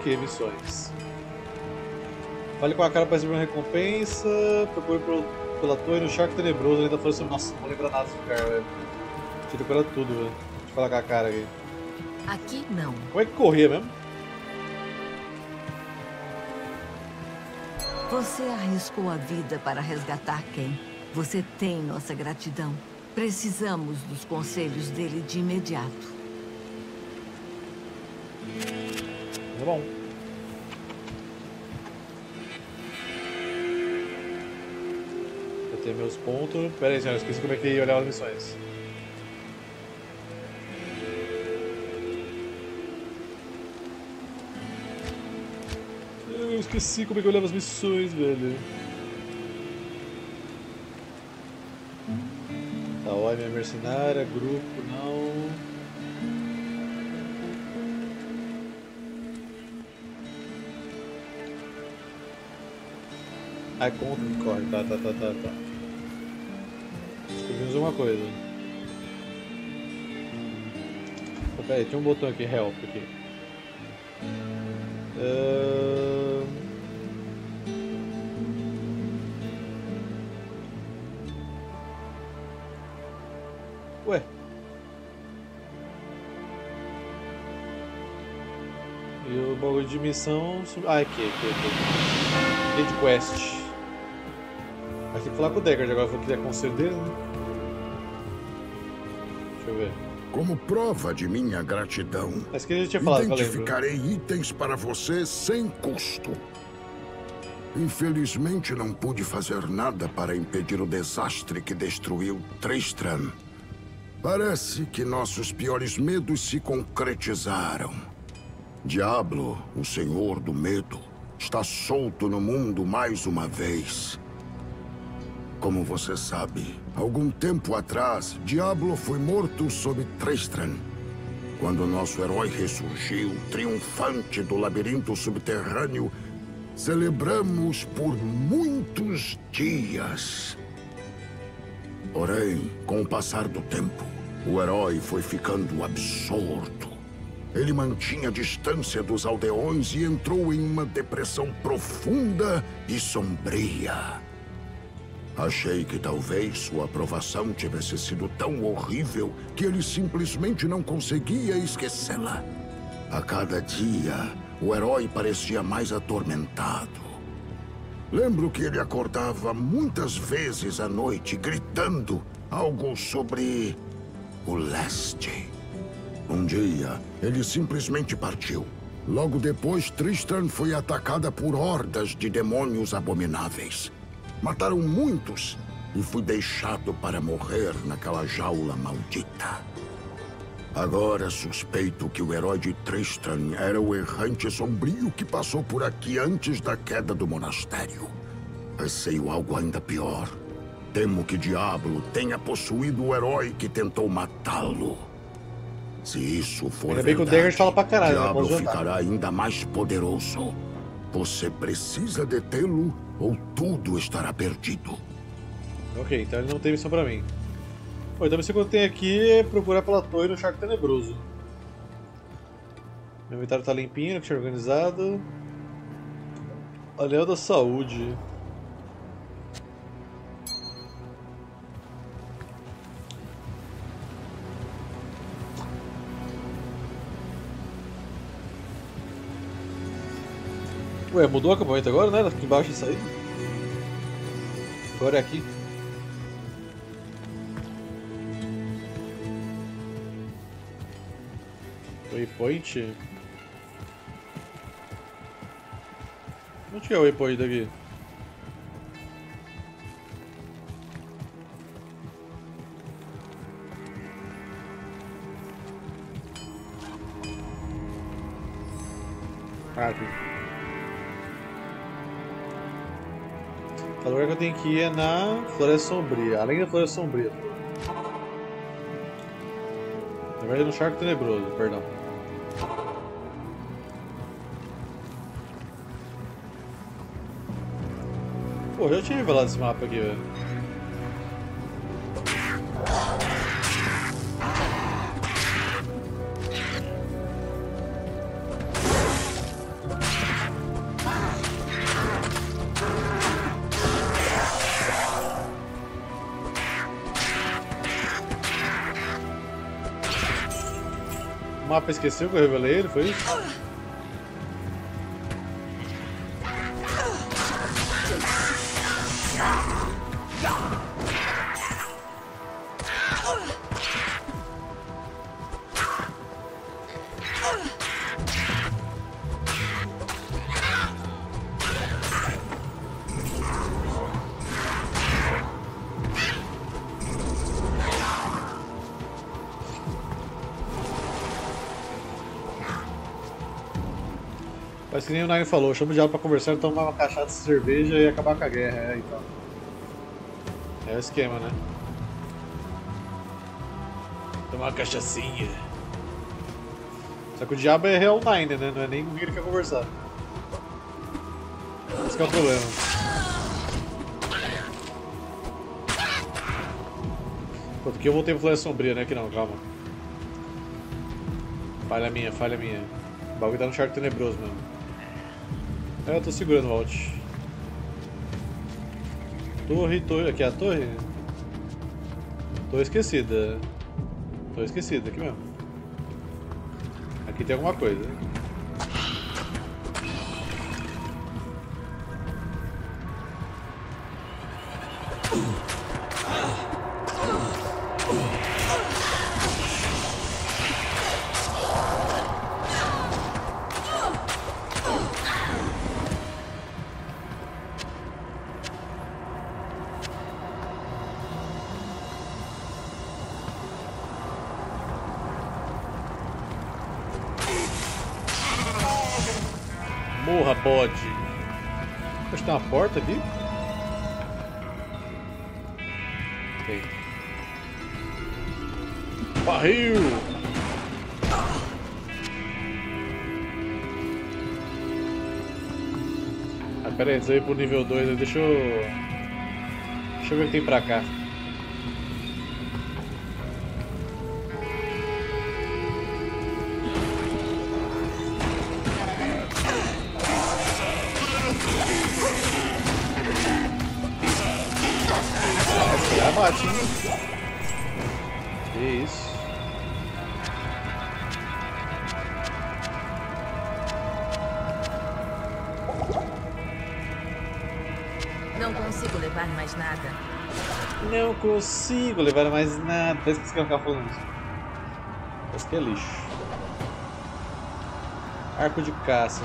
Ok, missões. Fale com a cara para receber uma recompensa. Procure pela torre no charco tenebroso. Ainda falou assim, nossa, não vou lembrar nada desse lugar, velho. Tira cura tudo, velho. Deixa eu falar com a cara aqui. Aqui não. Como é que corria mesmo? Você arriscou a vida para resgatar quem? Você tem nossa gratidão. Precisamos dos conselhos dele de imediato. Tá bom. Eu tenho meus pontos. Pera aí, senhora, esqueci como é que ia olhar as missões. Eu esqueci como é que eu olhava as missões, velho. Tá, ó, minha mercenária, grupo, não. Ah, conta que corre, tá. Descobrimos uma coisa. Oh, pera aí, tinha um botão aqui, help, aqui. Ué. E o bagulho de missão... Ah, aqui. Gate Quest. Mas tem que falar com o Deckard agora, se eu quiser conselho dele, né? Deixa eu ver. Como prova de minha gratidão, Mas que a gente tinha falado, identificarei itens para você sem custo. Infelizmente, não pude fazer nada para impedir o desastre que destruiu Tristram. Parece que nossos piores medos se concretizaram. Diablo, o Senhor do Medo, está solto no mundo mais uma vez. Como você sabe, algum tempo atrás, Diablo foi morto sob Tristram. Quando nosso herói ressurgiu, triunfante do labirinto subterrâneo, celebramos por muitos dias. Porém, com o passar do tempo, o herói foi ficando absorto. Ele mantinha distância dos aldeões e entrou em uma depressão profunda e sombria. Achei que talvez sua aprovação tivesse sido tão horrível que ele simplesmente não conseguia esquecê-la. A cada dia, o herói parecia mais atormentado. Lembro que ele acordava muitas vezes à noite gritando algo sobre o leste. Um dia, ele simplesmente partiu. Logo depois, Tristram foi atacada por hordas de demônios abomináveis. Mataram muitos e fui deixado para morrer naquela jaula maldita. Agora suspeito que o herói de Tristram era o errante sombrio que passou por aqui antes da queda do monastério. Receio algo ainda pior. Temo que Diablo tenha possuído o herói que tentou matá-lo. Se isso for Ainda bem que o verdade, Deckard fala pra caralho, né? Diablo Posso ficará ainda mais poderoso. Você precisa detê-lo ou tudo estará perdido. Ok, então ele não tem missão pra mim. Bom, então a missão que eu tenho aqui é procurar pela torre no charco tenebroso. Meu inventário tá limpinho, que tinha organizado. Anel da saúde. Ué, mudou o acampamento agora, né? Aqui embaixo isso aí. Agora é aqui. Waypoint? Onde que é o waypoint daqui? Ah, aqui. O lugar que eu tenho que ir é na Floresta Sombria, além da Floresta Sombria. Na verdade é no Charco Tenebroso, perdão. Pô, eu já tinha revelado esse mapa aqui, velho. mapa esqueceu que eu revelei ele, foi isso? Mas que nem o Nine falou, chama o diabo pra conversar, tomar uma cachaça de cerveja e acabar com a guerra, então. É o esquema, né? Tomar uma cachaçinha. Só que o diabo é real Nine, né? Não é nem com quem ele quer conversar. Esse que é o problema. Enquanto que eu voltei pro Floresta Sombria, né? Que não, calma. Falha minha, falha minha. O bagulho tá no charco tenebroso mesmo. É, eu tô segurando o alt. Torre, aqui é a torre? Tô esquecida. Tô esquecida, aqui mesmo. Aqui tem alguma coisa. Morra, bode. Acho que tem uma porta aqui. Tem. Barril! Ah, pera aí, antes de eu ir pro nível 2, deixa eu ver o que tem pra cá. Bate, hein? Que isso? Não consigo levar mais nada. Não consigo levar mais nada. Parece que você quer ficar falando isso. Parece que é lixo. Arco de caça.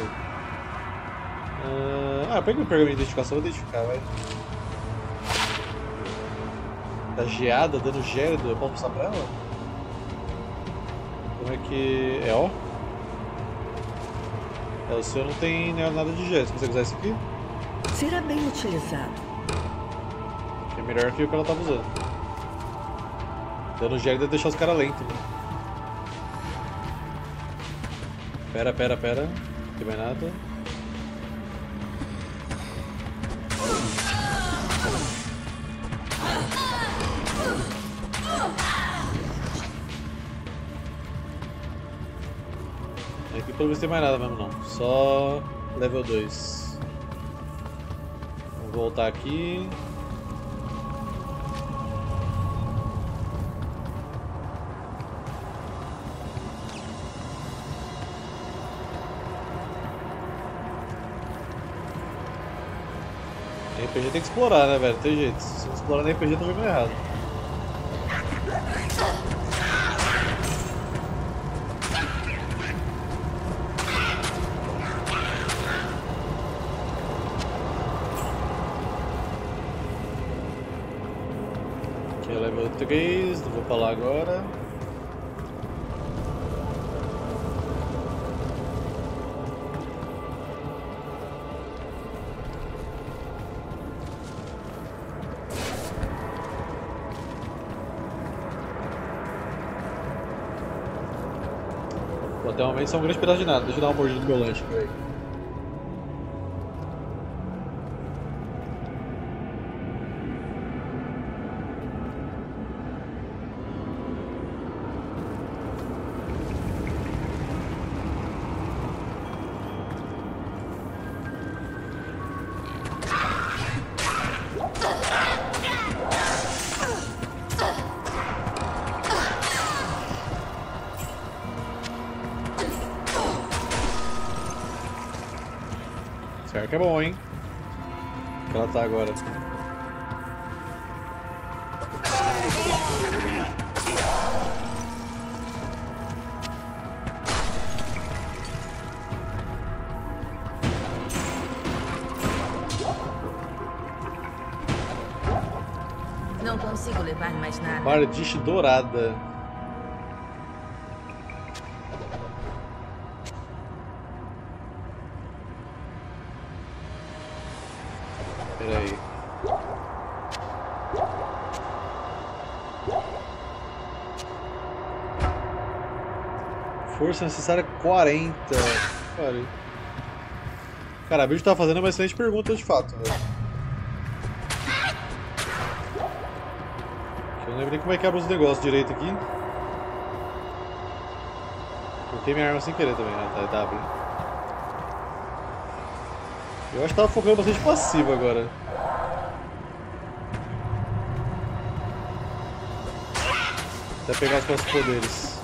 Pega o pergaminho de identificação, vou identificar, vai. Da geada, dano gélido, eu posso passar pra ela? Como é que... é, ó? O seu não tem nada de gélido, você consegue usar isso aqui? Será bem utilizado. Que é melhor que o que ela tava usando. Dano gélido é deixar os caras lentos, né? Pera. Não tem mais nada. Aqui pelo menos tem mais nada mesmo não, só level 2. Vamos voltar aqui. RPG tem que explorar, né, velho? Tem jeito. Se não explorar no RPG, tá jogando errado. Aqui é level 3, não vou pra lá agora. Até o momento são um grande pedaço de nada, deixa eu dar uma mordida no meu lanche, velho. Esse arco é bom, hein? Que ela tá agora. Não consigo levar mais nada. Bardiche dourada. Pera aí. Força necessária 40. Pare. Cara, a bicho tá fazendo uma excelente pergunta de fato, velho. Eu não lembro nem como é que abre os negócios direito aqui. Coloquei minha arma sem querer também, né? Tá, é W. Eu acho que tava focando bastante passivo agora. Até pegar os próximos poderes.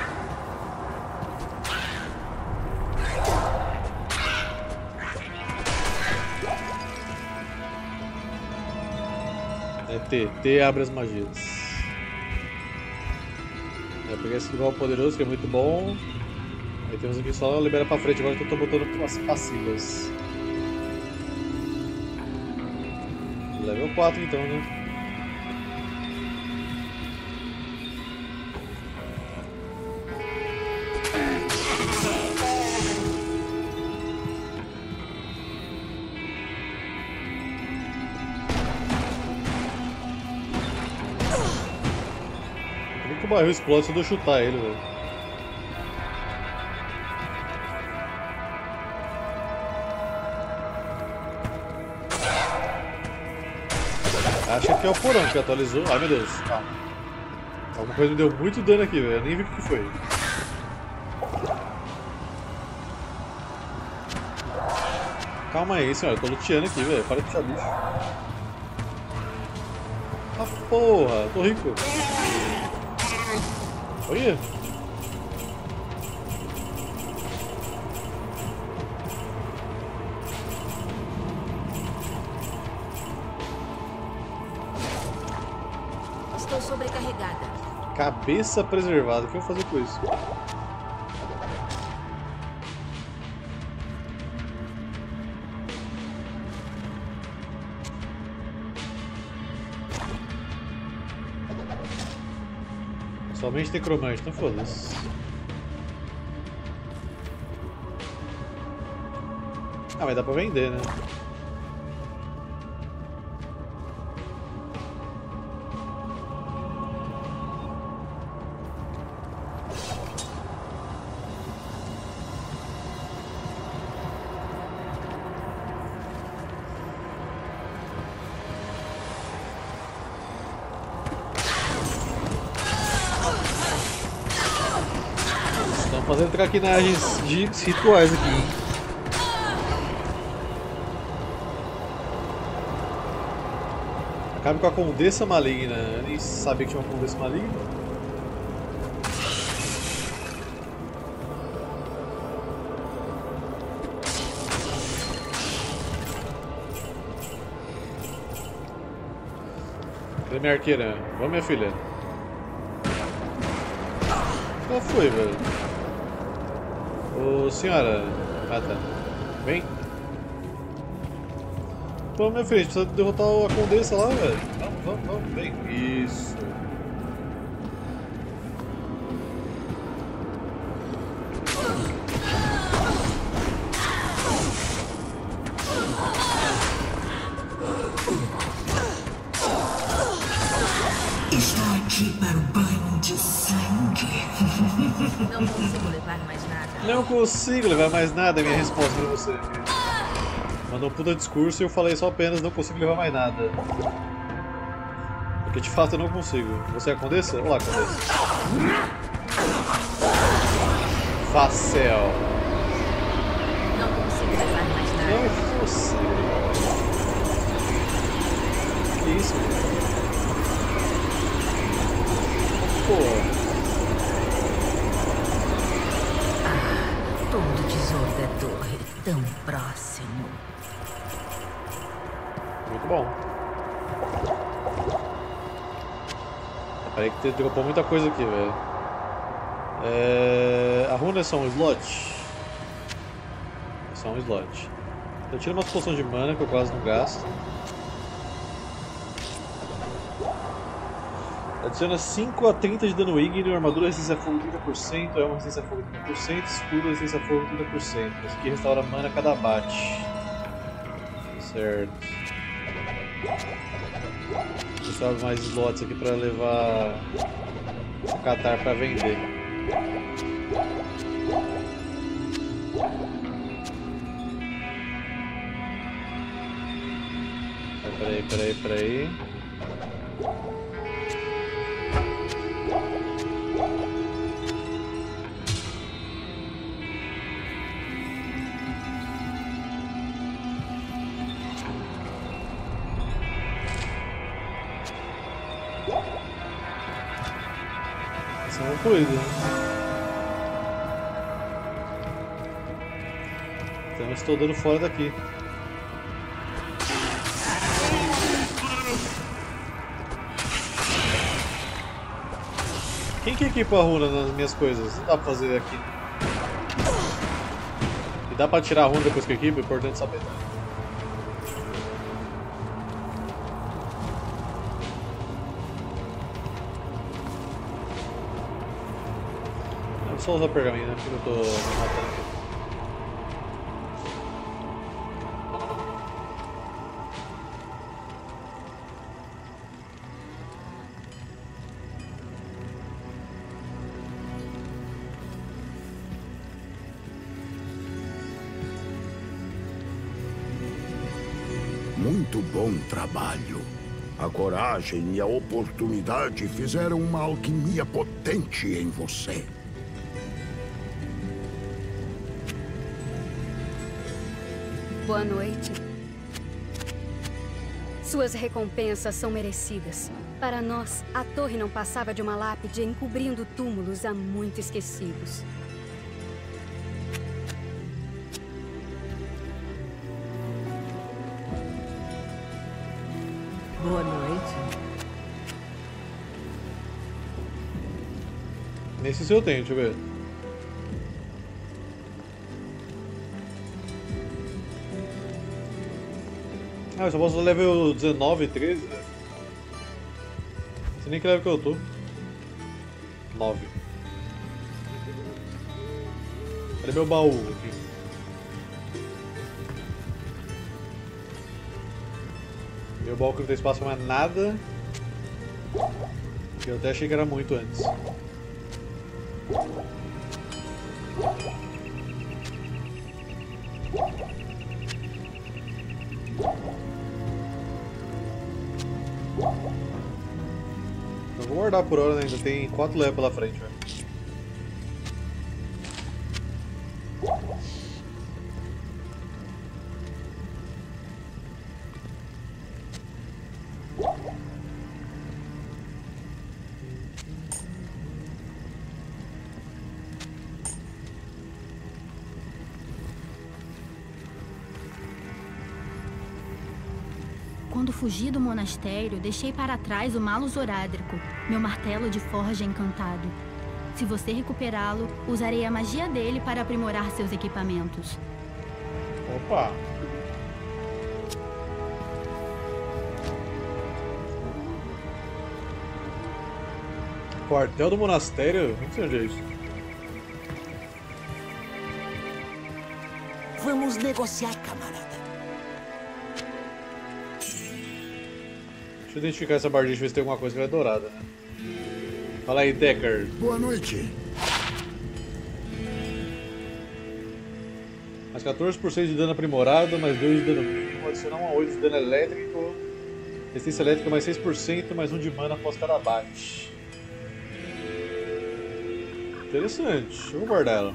É T. T abre as magias. Eu peguei esse igual poderoso, que é muito bom. Aí temos aqui só libera pra frente agora que eu tô botando as passivas. Level 4 então, né? Por que o barril explode se eu chutar ele, velho? Acho que é o porão que atualizou. Ai meu Deus, calma. Alguma coisa me deu muito dano aqui, velho. Eu nem vi o que foi. Calma aí, senhora. Eu tô luteando aqui, velho. Para de puxar bicho. Ah, porra. Tô rico. Olha. Estou sobrecarregada. Cabeça preservada. O que eu vou fazer com isso? Somente necromante, então foda-se. Ah, mas dá pra vender, né? Fazendo traquinagens de rituais aqui, hein? Acabe com a Condessa Maligna. Eu nem sabia que tinha uma Condessa Maligna. Cadê minha arqueira? Vamos, minha filha. Qual foi, velho? Ô, senhora. Ah, tá. Vem. Pô, minha filha, a gente precisa derrotar a Condessa lá, velho. Vamos, vem. Isso. Estou aqui para o banho de sangue. Não consigo levar mais nada. Não consigo levar mais nada, é minha resposta pra você. Mandou um puta discurso e eu falei só apenas não consigo levar mais nada. Porque de fato eu não consigo. Você é a Condessa? Olá, Condessa. Facel. Não consigo levar mais nada. Não consigo. Que isso, cara? Pô. Todo tesouro é torre. tão próximo. Muito bom. Peraí que dropou muita coisa aqui, velho. A runa é só um slot? É só um slot. Eu tiro umas poções de mana que eu quase não gasto. Adiciona 5 a 30 de dano ígneo, armadura resistência a fogo 30%, elmo resistência a fogo 30%, escudo resistência a fogo 30%. Isso aqui restaura mana a cada abate. Certo. Vou usar mais slots aqui para levar o catar para vender. Peraí. Essa é uma coisa. Então eu estou dando fora daqui. Quem que equipa a runa nas minhas coisas? Não dá pra fazer aqui. E dá pra tirar a runa depois que equipa? É importante saber. Eu vou só usar pergaminho, né? Porque eu tô me matando aqui. Muito bom trabalho. A coragem e a oportunidade fizeram uma alquimia potente em você. Boa noite. Suas recompensas são merecidas. Para nós, a torre não passava de uma lápide encobrindo túmulos há muito esquecidos. Boa noite. Nesse seu eu tenho, deixa eu ver. Ah, eu só posso level 19 e 13, né? Não sei nem que level que eu tô. 9. Cadê meu baú aqui? Meu baú que não tem espaço pra mais nada. Eu até achei que era muito antes. Eu vou guardar por hora, né? Ainda tem 4 levels pela frente, velho. Quando fugi do monastério, deixei para trás o Malus Orádrico, meu martelo de forja encantado. Se você recuperá-lo, usarei a magia dele para aprimorar seus equipamentos. Opa! Quartel do monastério? Não sei onde é isso. Vamos negociar, camarada. Deixa eu identificar essa bardinha, ver se tem alguma coisa que ela é dourada, né? Fala aí, Deckard. Boa noite. Mais 14% de dano aprimorado, mais 2 de dano mínimo, adicionar 1 a 8 de dano elétrico, resistência elétrica mais 6%, mais 1 de mana após cada abate. Interessante, eu vou guardar ela.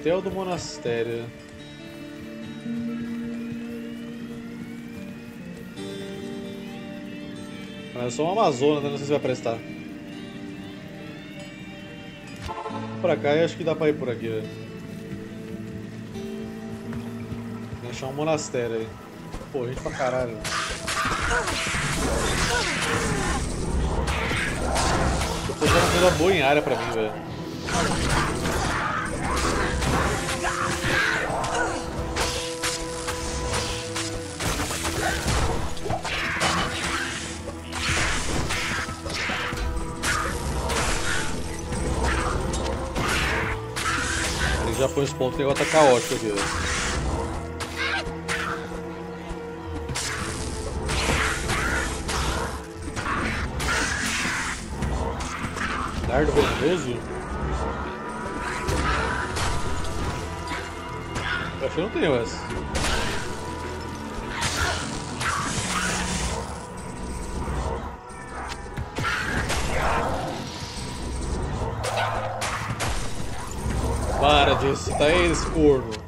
Quartel do monastério. Mas eu sou uma amazona, né? Não sei se vai prestar. Pra cá eu acho que dá pra ir por aqui, velho. Tem que achar um monastério aí. Pô, gente pra caralho. Eu tô achando uma coisa boa em área pra mim, velho. Ele já põe os pontos, o negócio tá caótico aqui, velho. Dardo venenoso? Eu acho que eu não tenho essa. Para de citar esse corno.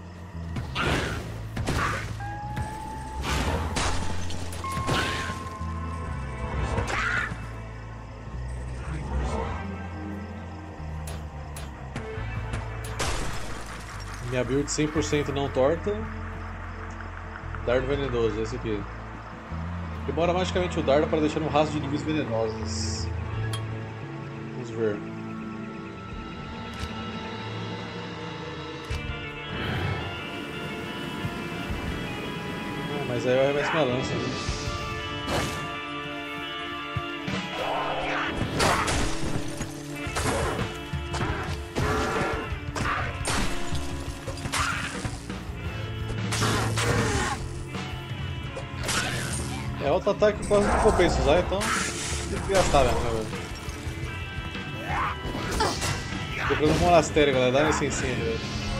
Minha build 100% não torta. Dardo venenoso, esse aqui. Demora magicamente o dardo para deixar um rastro de inimigos venenosos. Vamos ver. Ah, mas aí eu arremesso minha lança, né? É outro ataque que quase não compensa usar, então tem que gastar mesmo, né, velho? Tô procurando um monastério, galera, dá uma licencinha, velho.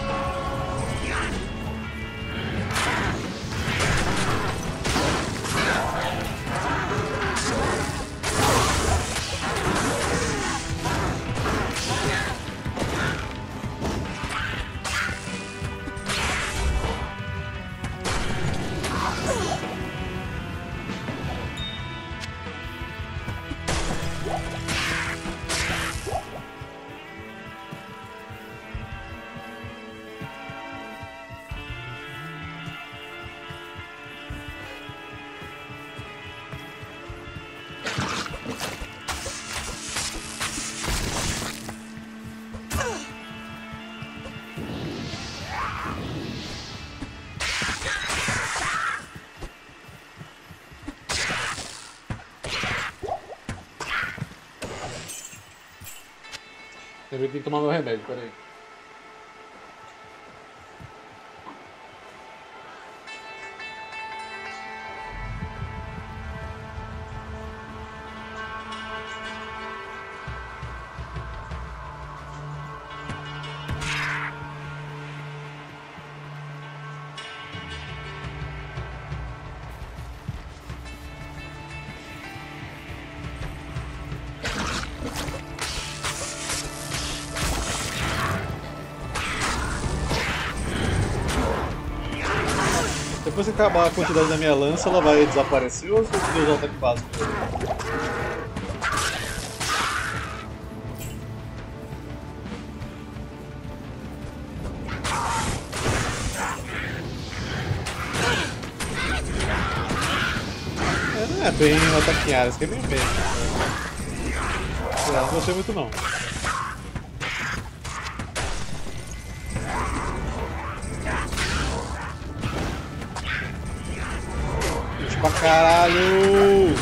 Eu tenho que tomar meu remédio, peraí. Depois que acabar a quantidade da minha lança, ela vai desaparecer ou se eu usar o ataque básico? Não é bem um ataque em área, isso aqui é bem bem. Não gostei muito não. Pra caralho!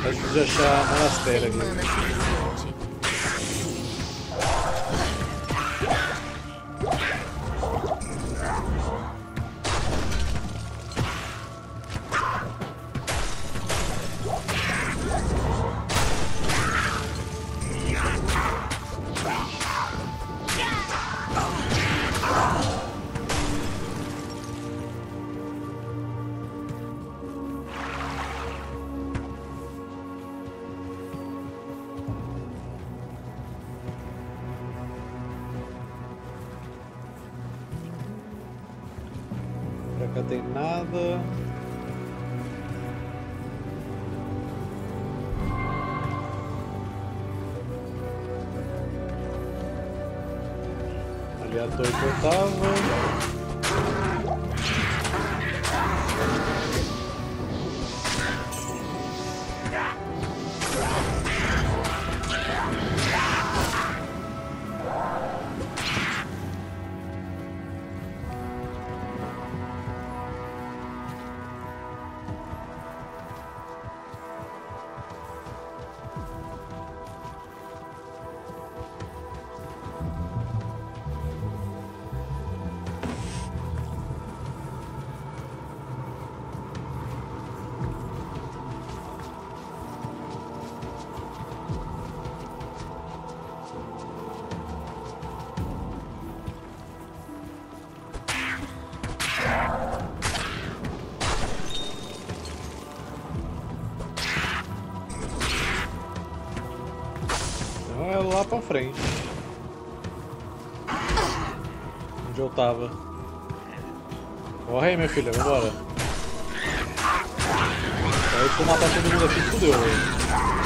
É difícil de achar monastério aqui. Mana suficiente. Pra cá tem nada. Ali a torre que eu tava. Então é lá pra frente. Onde eu tava. Corre aí, minha filha, vambora. Aí se eu matar todo mundo aqui, fudeu, velho.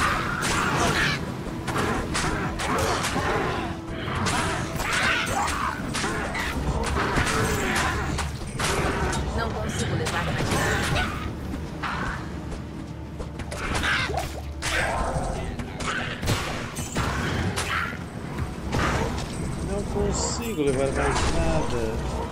Não consigo levar gratidão. Não consigo levar mais nada.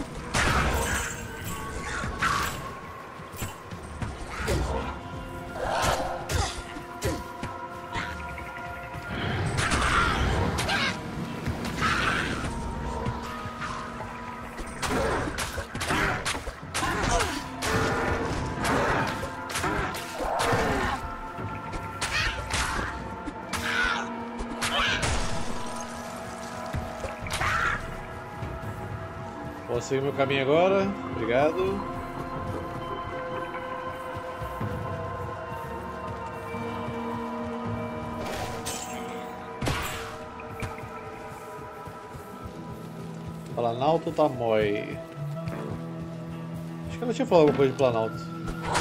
Posso seguir meu caminho agora? Obrigado. Planalto Tamoi. Acho que ela tinha falado alguma coisa de Planalto.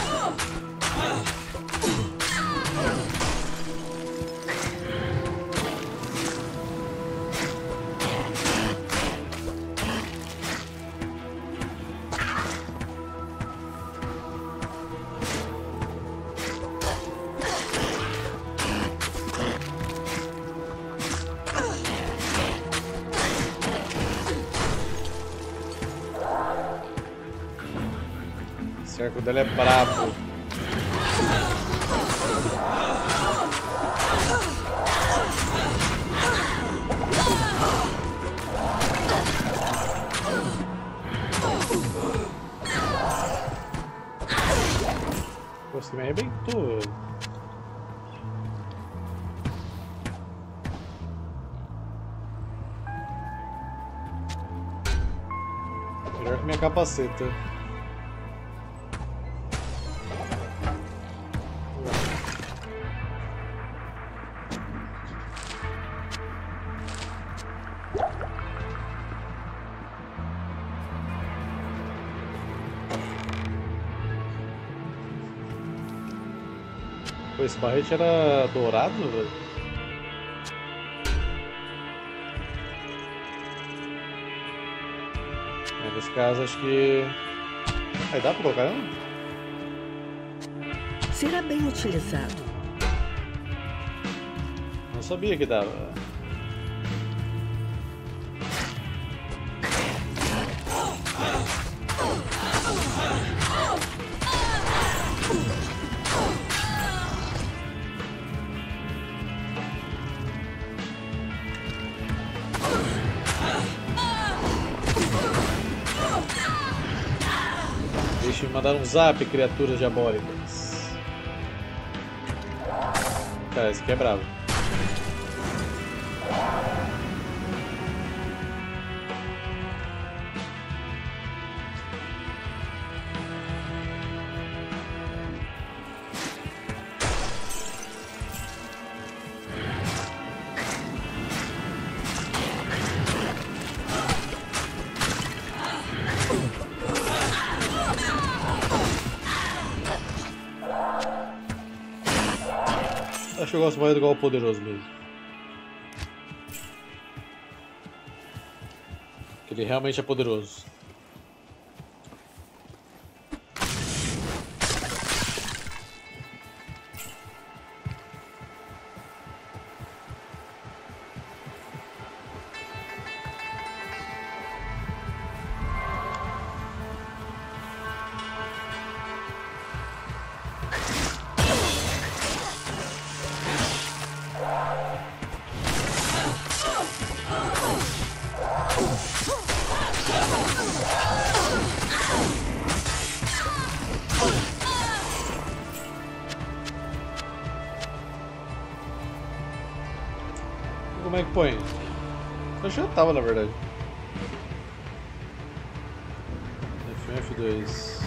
O cerco dela é brabo. Pô, você me arrebentou. Melhor que minha capaceta. Pô, esse barrete era dourado, velho? É, nesse caso acho que... Aí dá pra colocar não? Será bem utilizado. Não sabia que dava. Ixi, mandaram um zap, criaturas diabólicas. Cara, esse aqui é bravo. Acho que eu gosto mais do golpe poderoso mesmo. Que ele realmente é poderoso. Como é que põe? Eu já tava, na verdade. F1, F2.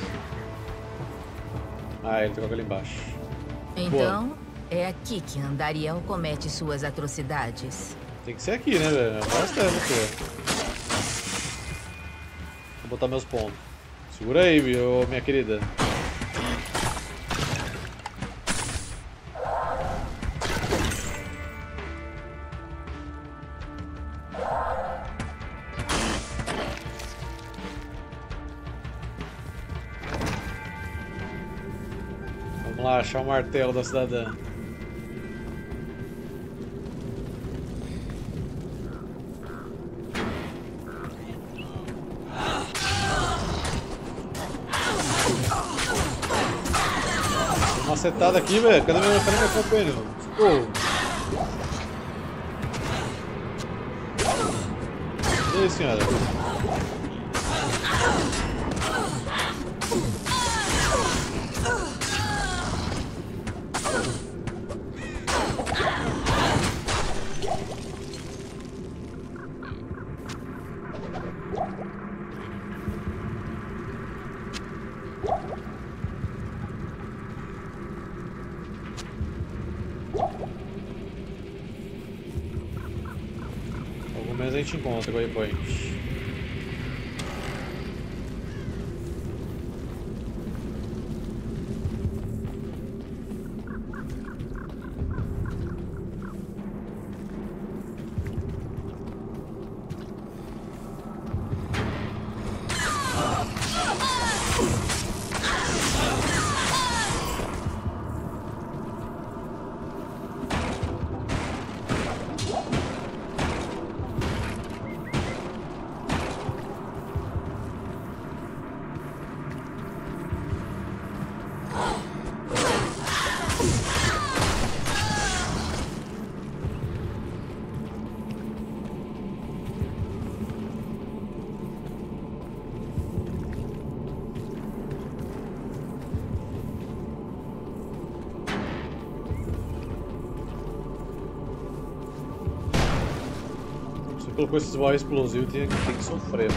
Ah, ele toca ali embaixo. Então, boa. É aqui que Andariel comete suas atrocidades. Tem que ser aqui, né, velho? Bastante aqui. Vou botar meus pontos. Segura aí, minha querida. Vamos lá, achar o martelo da cidadã. Uma setada aqui, velho. Cadê minha companheira? Socorro. E aí, senhora? Algumas a gente encontra com o waypoint. Você colocou esses balões explosivos, tem que sofrer.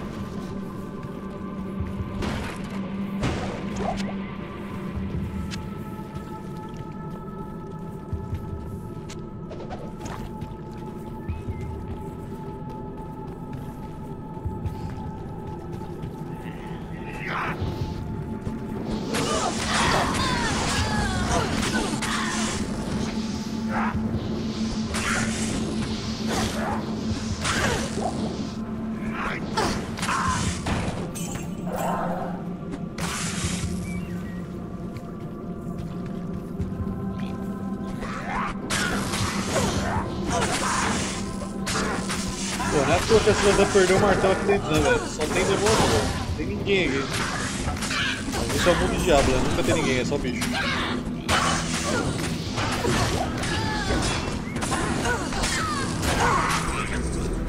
Pô, não é à toa que a cidadã perdeu o martelo aqui dentro, né, velho? Só tem demônio, velho. Não tem ninguém aqui. Isso é o mundo de Diablo, né? Nunca tem ninguém, é só bicho.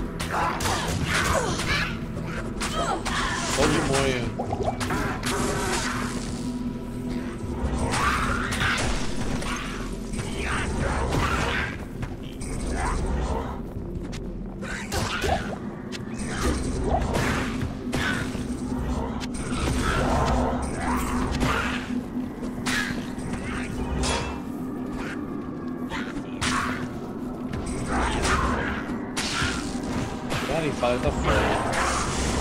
Só demônio. Dá uma limpada, tá foda.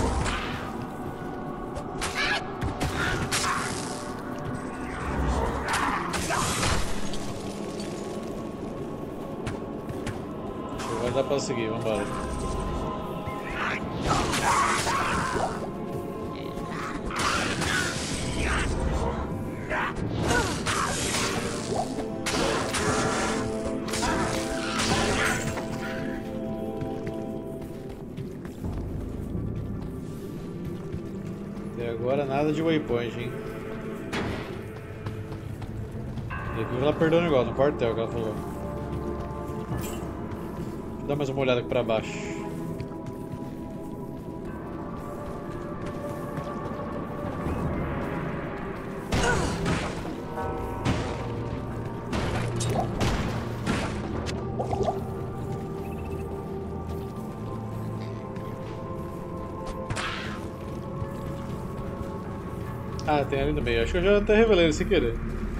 Agora dá pra seguir, vambora. Até agora nada de waypoint, hein? E aqui ela perdeu o negócio, no quartel que ela falou. Dá mais uma olhada aqui pra baixo. Ah, tem ali no meio. Acho que eu já até revelei ele sem querer.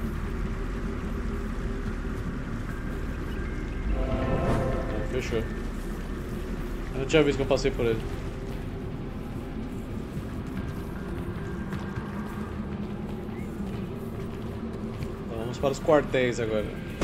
Fechou. Eu não tinha visto que eu passei por ele. Então vamos para os quartéis agora.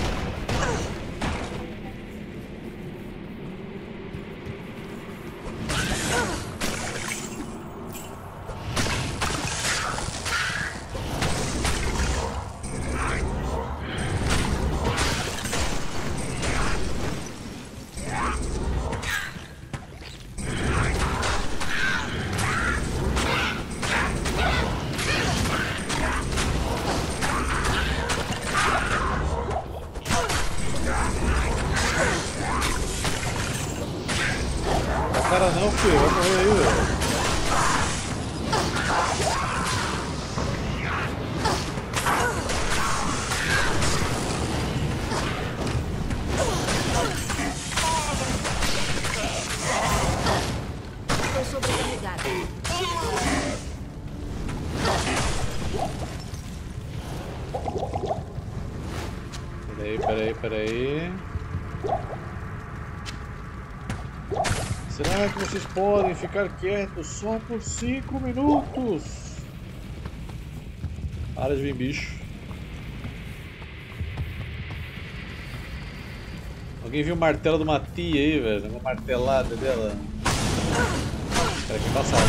Cara não, filho, vai morrer aí, velho. Estou sobrecarregada. Peraí. Será que vocês podem ficar quietos só por 5 minutos? Para de vir, bicho. Alguém viu o martelo de uma tia aí, velho? Uma martelada dela. Espera que passar.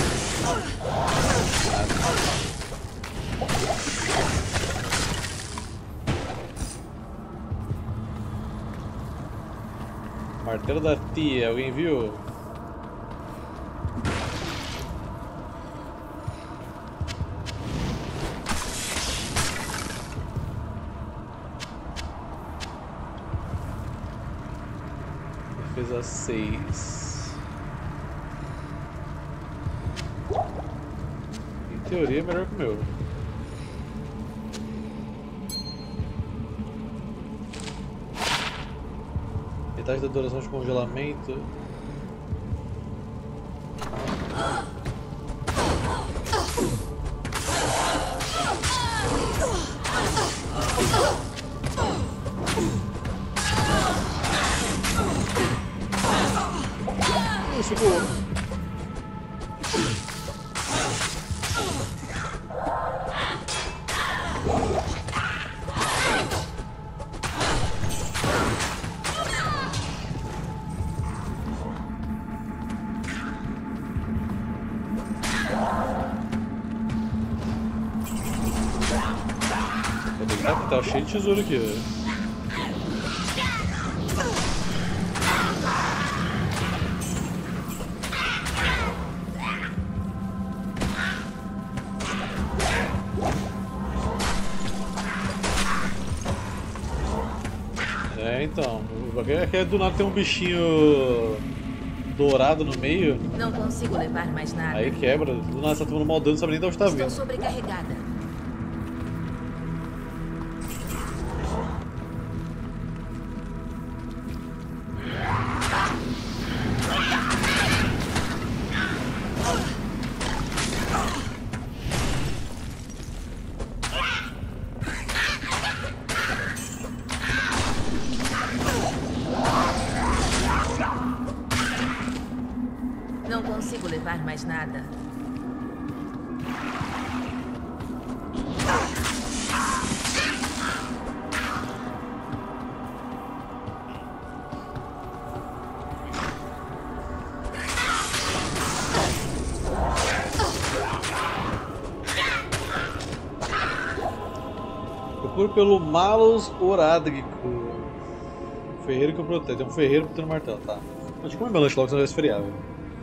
Martelo da tia, alguém viu? Defesa 6. Em teoria é melhor que o meu. Metade da duração de congelamento. Seguro. Tá cheio de tesouro aqui, velho. Então, aqui do nada tem um bichinho dourado no meio. Não consigo levar mais nada. Aí quebra, do nada você tá tomando mal dano, não sabe nem de onde tá vindo. Estou sobrecarregada. Não consigo levar mais nada. Procuro pelo Malus Orádrico. Ferreiro que eu protege. É um ferreiro botando martelo, tá. Deixa eu comer meu lanche logo, senão vai esfriar, velho.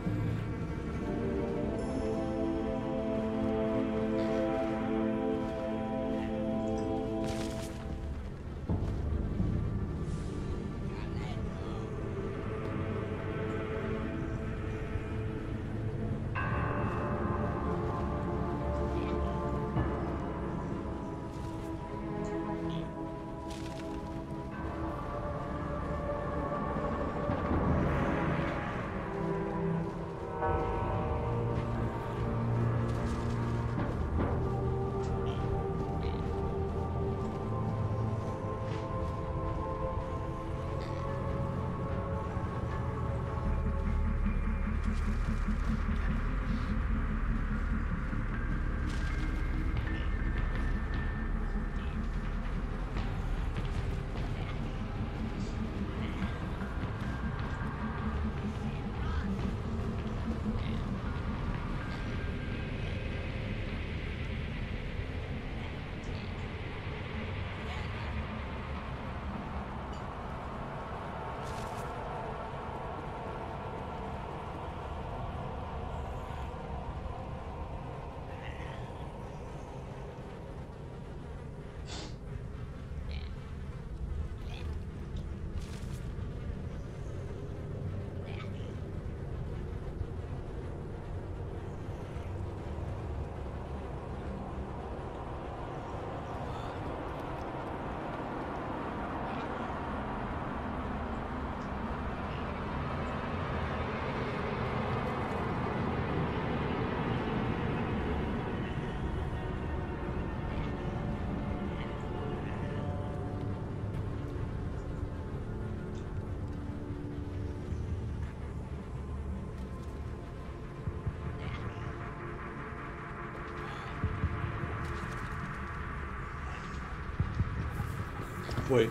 Foi.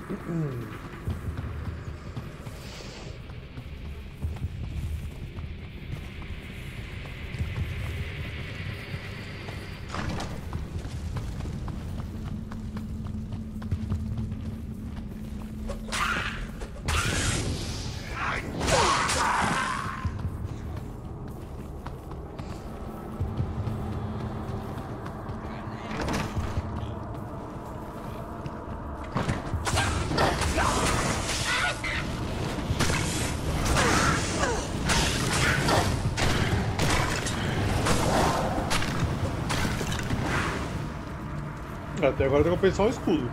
Até agora tem que compensar um escudo.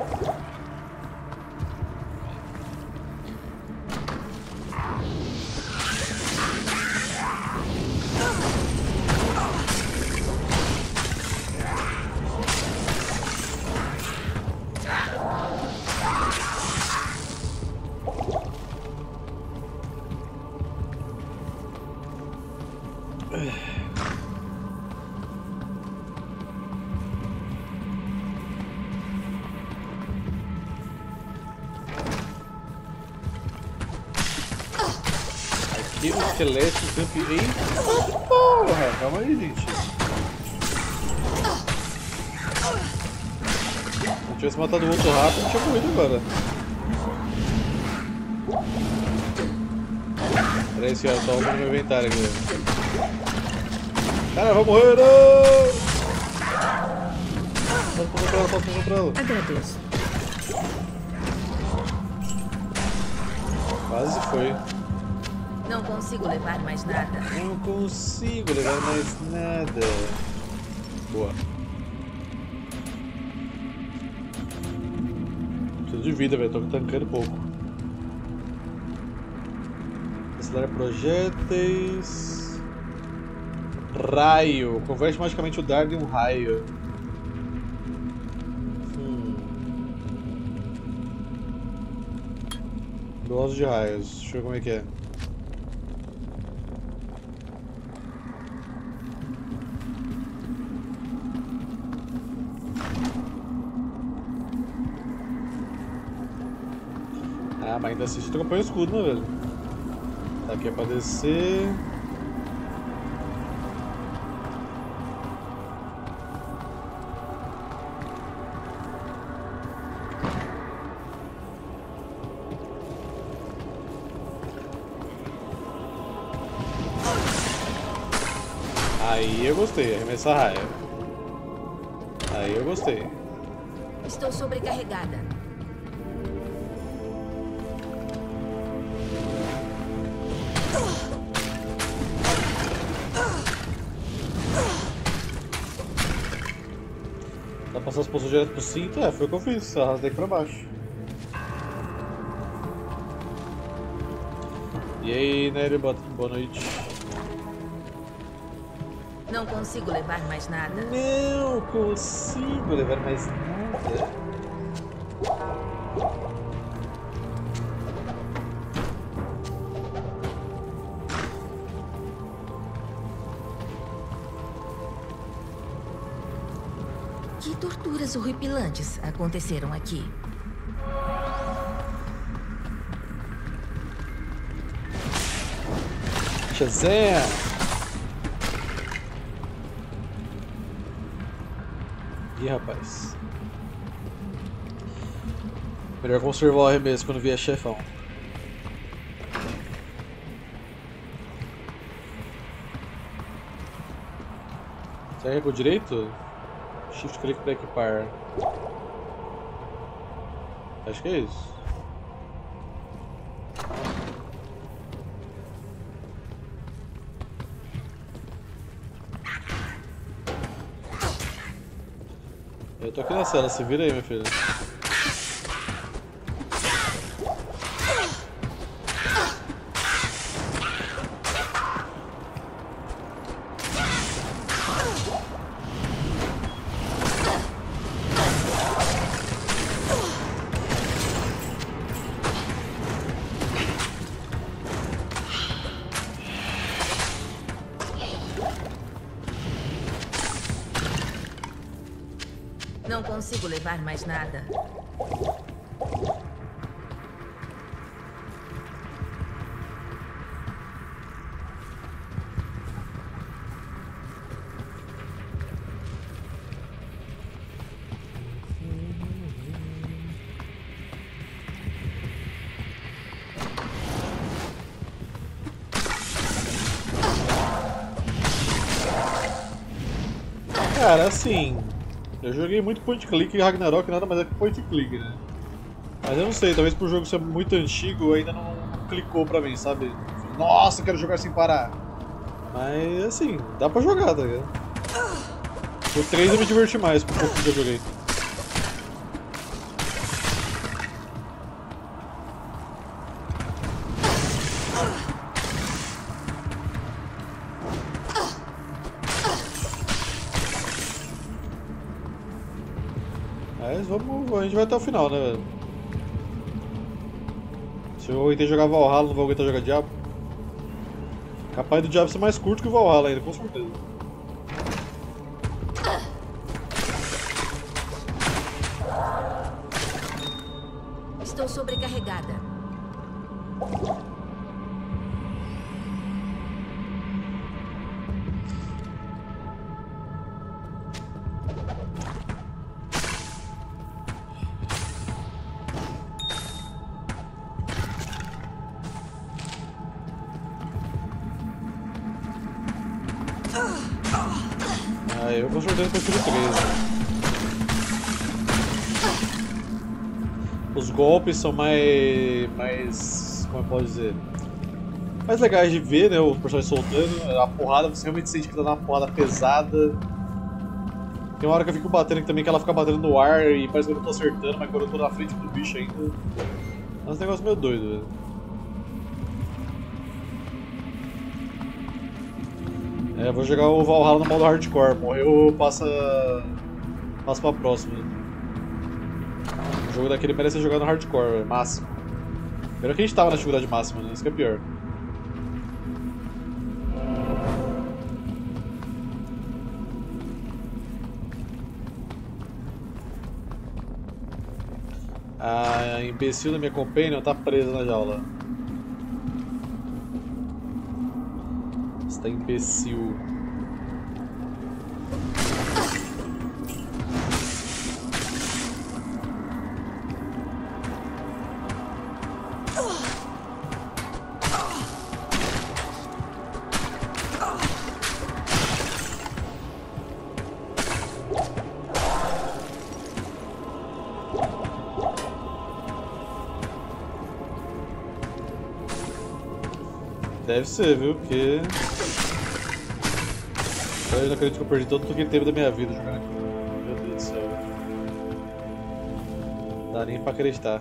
Aqui o esqueleto sempre. Eita porra! Calma aí, gente. Se eu tivesse matado o outro rápido, eu tinha morrido agora. Peraí, senhora, só vou no meu inventário aqui. Cara, vai morrer! Posso controlá-lo. Agradeço. Quase foi. Não consigo levar mais nada. Não consigo levar mais nada. Boa. Preciso de vida, velho. Tô tancando pouco. Acelera projéteis. Raio. Converte magicamente o dardo em um raio. Veloz de raios. Deixa eu ver como é que é. Ah, mas ainda assim você tem que apanhar o escudo, né, velho? Tá aqui é pra descer. Aí eu gostei, arremessar raia. Aí eu gostei. Estou sobrecarregada. Dá pra passar as poções direto pro cinto? É, foi o que eu fiz, arrastei pra baixo. E aí, Nery, boa noite. Não consigo levar mais nada. Não consigo levar mais nada. Que torturas horripilantes aconteceram aqui? Shazam! Ih, rapaz. Melhor conservar o arremesso quando vier chefão. Será que é com o direito? Shift click para equipar. Acho que é isso. Eu tô aqui na cela, se vira aí, minha filha. Não consigo levar mais nada. Cara, assim, eu joguei muito point click e Ragnarok nada mais é que point click, né? Mas eu não sei, talvez por jogo ser muito antigo ainda não clicou pra mim, sabe? Nossa, eu quero jogar sem parar. Mas assim, dá pra jogar, tá ligado? O 3 eu me diverti mais com o pouco que eu joguei. Mas vamos, a gente vai até o final, né, velho? Se eu aguentei jogar Valhalla, não vou aguentar jogar Diablo. Capaz do Diablo ser mais curto que o Valhalla ainda, com certeza. Estou sobrecarregada. Eu com certeza prefiro 13. Os golpes são mais. Como eu posso dizer? Mais legais de ver, né? Os personagens soltando. A porrada, você realmente sente que tá dando uma porrada pesada. Tem uma hora que eu fico batendo também, que ela fica batendo no ar e parece que eu não tô acertando, mas quando eu tô na frente do bicho ainda. É um negócio meio doido, velho. É, vou jogar o Valhalla no modo hardcore, morreu, passa pra próxima. O jogo daquele merece ser jogado no hardcore, máximo. Primeiro que a gente tava na dificuldade máxima, né? Isso que é pior. A imbecil da minha companion tá presa na jaula. Está imbecil. Deve ser, viu? Porque... eu não acredito que eu perdi todo o que teve da minha vida jogando aqui. Meu Deus do céu. Não dá nem pra acreditar.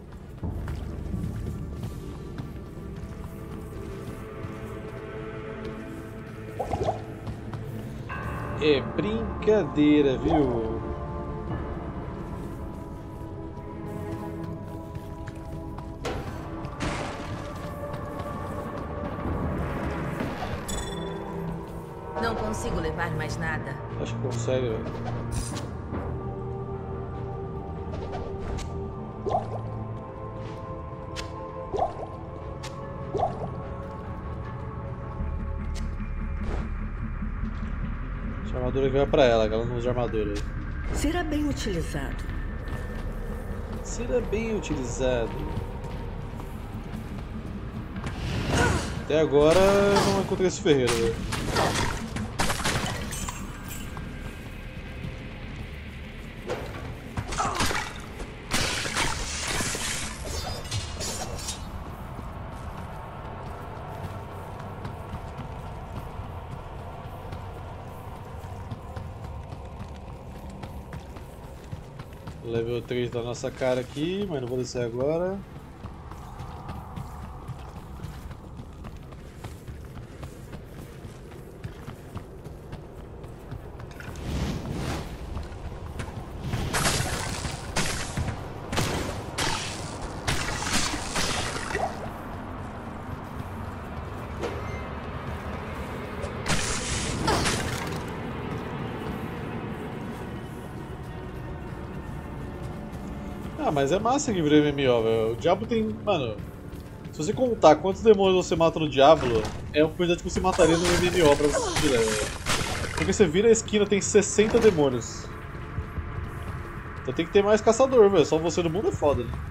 É brincadeira, viu? Não consigo levar mais nada. Acho que consegue, velho. Essa armadura que vai pra ela, que ela não usa armadura. Será bem utilizado. Será bem utilizado. Até agora eu não encontrei esse ferreiro, velho. Level 3 da nossa cara aqui, mas não vou descer agora. Ah, mas é massa que virou MMO, velho. O Diablo tem... Mano, se você contar quantos demônios você mata no Diablo, é a quantidade que você mataria no MMO pra você se virar, velho. Porque você vira a esquina, tem 60 demônios. Então tem que ter mais caçador, velho. Só você no mundo é foda, né?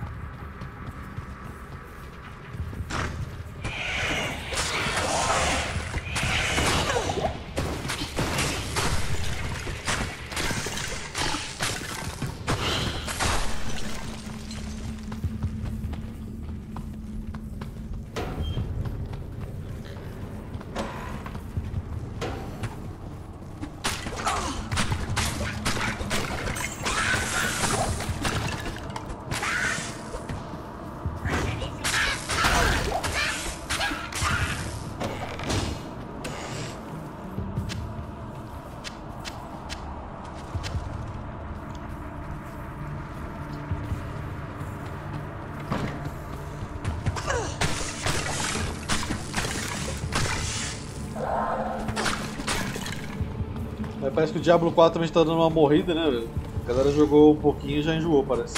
Mas parece que o Diablo 4 também está dando uma morrida, né, velho? A galera jogou um pouquinho e já enjoou, parece.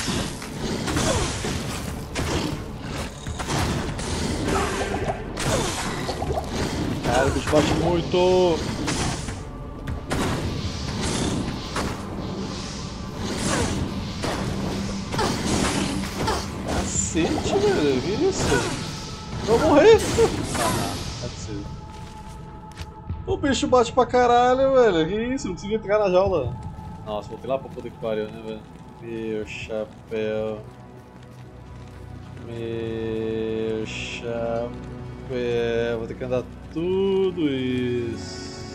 Cara, o bicho bate muito! Cacete, velho, que isso? Vou morrer! Não é possível. O bicho bate pra caralho, velho. Que isso? Não consegui entrar na jaula. Nossa, voltei lá pra poder que pariu, né, velho? Meu chapéu. Meu chapéu. Vou ter que andar tudo isso.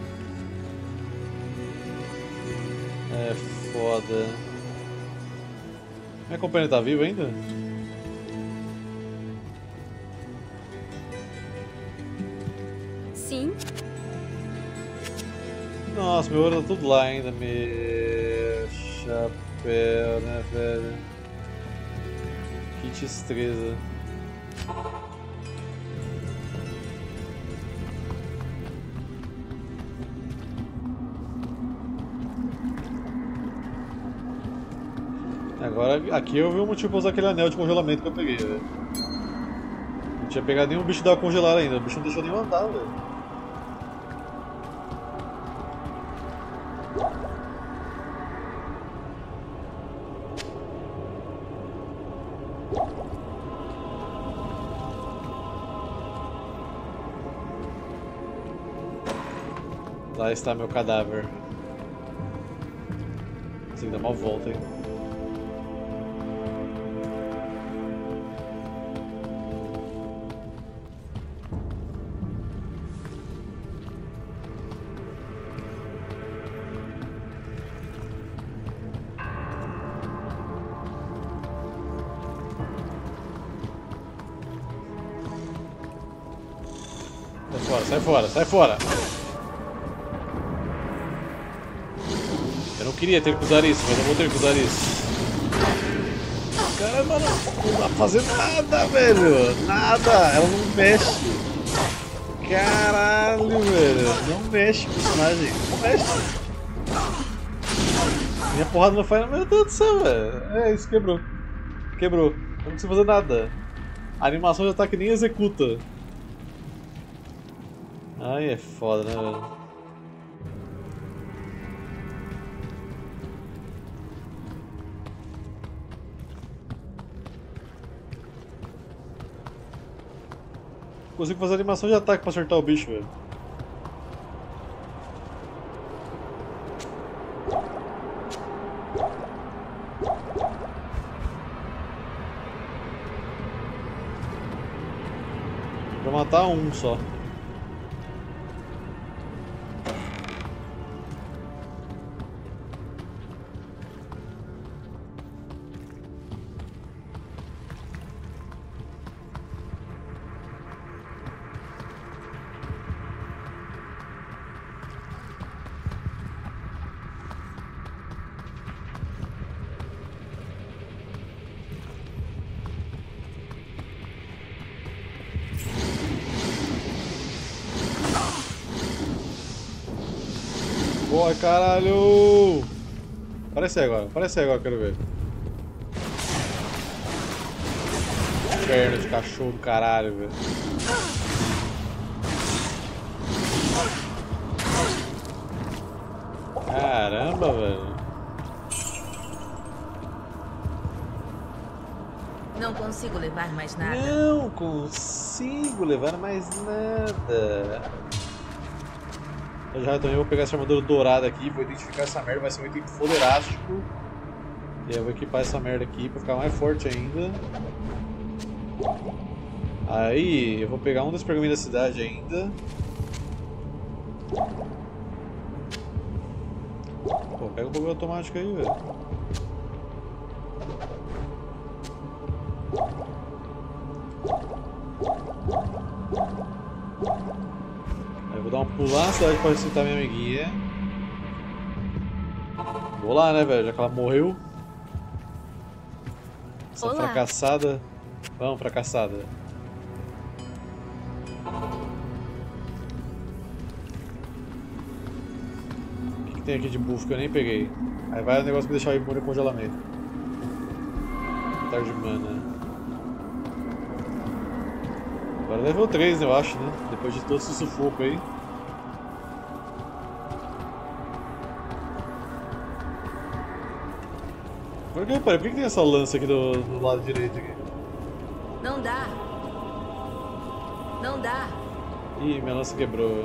É foda. Minha companhia tá viva ainda? Sim. Nossa, meu ouro tá tudo lá ainda, meu chapéu, né, velho? Que destreza. Agora, aqui eu vi um motivo pra usar aquele anel de congelamento que eu peguei, velho. Não tinha pegado nenhum bicho da congelar ainda, o bicho não deixou nem andar, velho. Lá está meu cadáver. Tem que dar uma volta, hein? Sai fora, sai fora, sai fora! Eu não queria ter que usar isso, mas eu vou ter que usar isso. Caramba, não dá pra fazer nada, velho! Nada! Ela não mexe! Caralho, velho! Não mexe o personagem! Não mexe! Minha porrada não faz. Meu Deus do céu, velho! É isso, quebrou! Quebrou! Eu não consigo fazer nada! A animação de ataque nem executa! Ai, é foda, né, velho? Consigo fazer animação de ataque pra acertar o bicho, velho. Pra matar um só. Boa, caralho! Aparece agora, quero ver. Perna de cachorro do caralho, velho. Caramba, velho. Não consigo levar mais nada. Não consigo levar mais nada. Eu já também vou pegar essa armadura dourada aqui, vou identificar essa merda, vai ser um item foderástico. E aí eu vou equipar essa merda aqui pra ficar mais forte ainda. Aí eu vou pegar um dos pergaminhos da cidade ainda. Pô, pega o bagulho automático aí, velho. Eu vou dar uma pulada na cidade pra ressuscitar minha amiguinha. Vou lá, né, velho? Já que ela morreu. Essa Olá. fracassada. Vamos, fracassada. O que tem aqui de buff que eu nem peguei? Aí vai o negócio que deixar o imune a congelamento. Tarde de mana. Agora level 3, eu acho, né? Depois de todo esse sufoco aí. Agora que eu reparei, por que tem essa lança aqui do lado direito aqui? Não dá. Não dá. Ih, minha lança quebrou.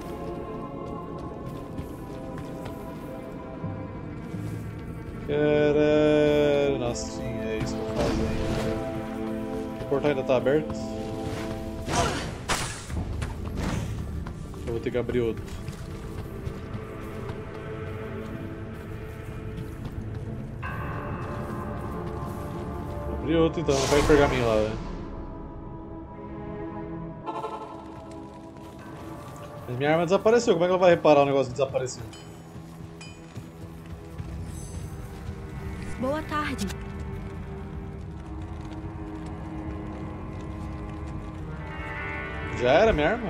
Caralho, nossa, sim, é isso que eu faço ainda. O portal ainda tá aberto. Eu vou ter que abrir outro. Abri outro então, vai pergaminho lá, velho. Mas minha arma desapareceu, como é que ela vai reparar o negócio que desapareceu? Boa tarde. Já era minha arma?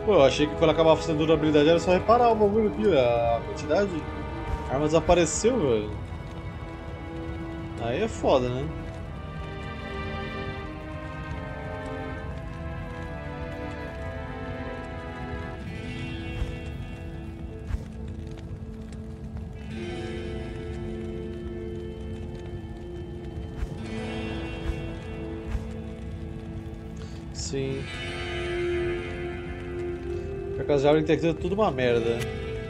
Pô, eu achei que quando acabava fazendo durabilidade era só reparar o bagulho aqui, a quantidade. A arma desapareceu, velho. Aí é foda, né? Sim. Por acaso a árvore integrada é tudo uma merda.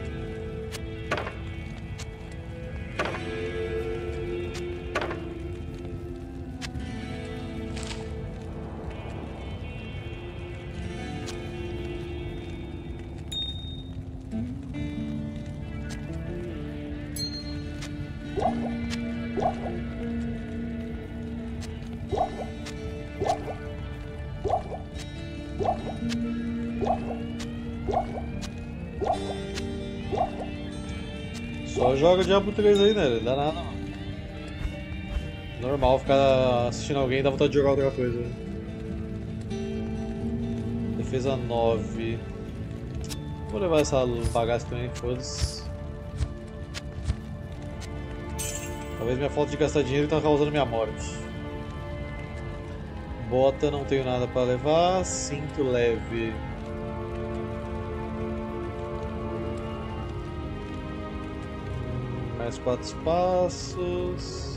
Só joga o Diablo 3 aí, né? Não dá nada não. Normal ficar assistindo alguém e dá vontade de jogar outra coisa. Defesa 9. Vou levar essa bagaça também, foda-se. Talvez minha falta de gastar dinheiro tá causando minha morte. Bota, não tenho nada pra levar. Cinto leve. Mais 4 espaços.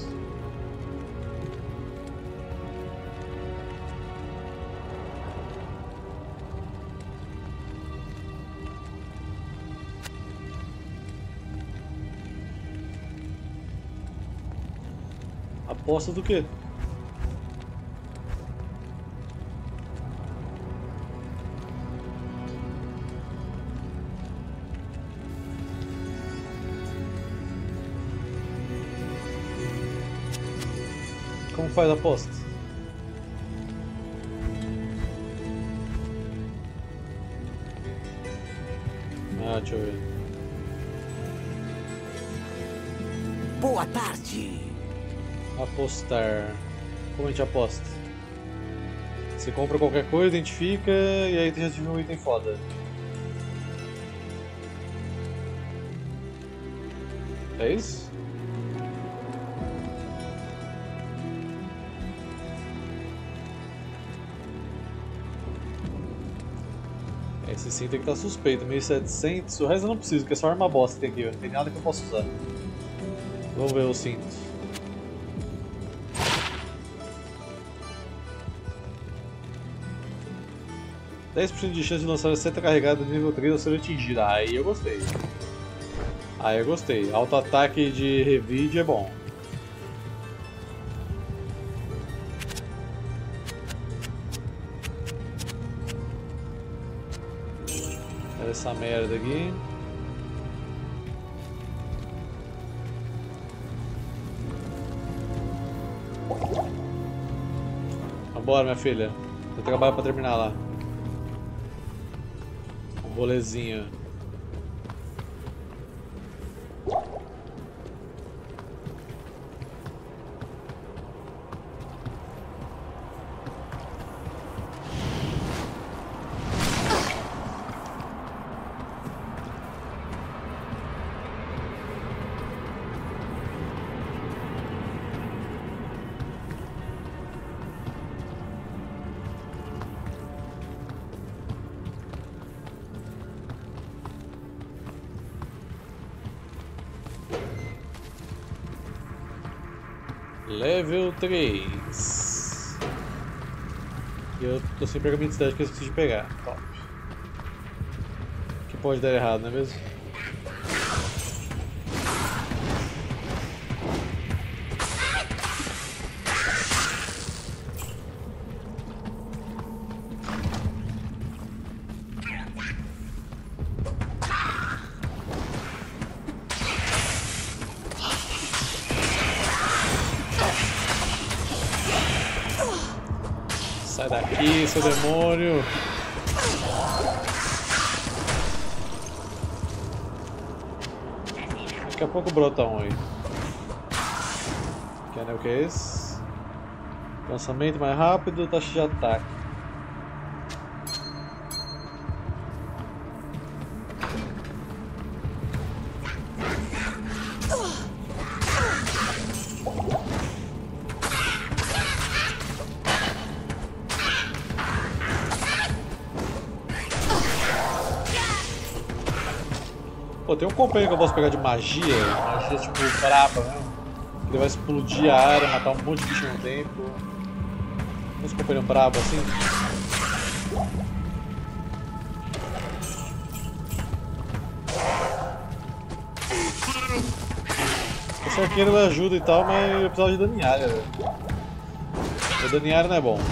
Aposta do quê? Como faz a aposta? Deixa eu ver. Boa tarde. Apostar. Como a gente aposta? Você compra qualquer coisa, identifica e aí já tive um item foda. É isso? Esse sim tem que estar suspeito, 1700, o resto eu não preciso, porque é só arma bosta que tem aqui, não tem nada que eu possa usar. Vamos ver o cinto. %10 de chance de lançar a seta carregada nível 3 ao ser atingida. Aí eu gostei. Aí eu gostei. Auto-ataque de revide é bom. Essa merda aqui. Vambora, minha filha. Tem trabalho pra terminar lá. Um bolezinho. Level 3. E eu tô sem pergaminho de cidade que eu esqueci de pegar. Top. Que pode dar errado, não é mesmo? Sai daqui, seu demônio! Daqui a pouco brota um aí. Que anel que é esse? Lançamento mais rápido, taxa de ataque. Pô, tem um companheiro que eu posso pegar de magia tipo braba, né? Ele vai explodir a área, matar um monte de bicho no tempo. Esse companheiro brabo assim. Esse arqueiro ele ajuda e tal, mas eu precisava de dano em área, velho. O dano em área não é bom.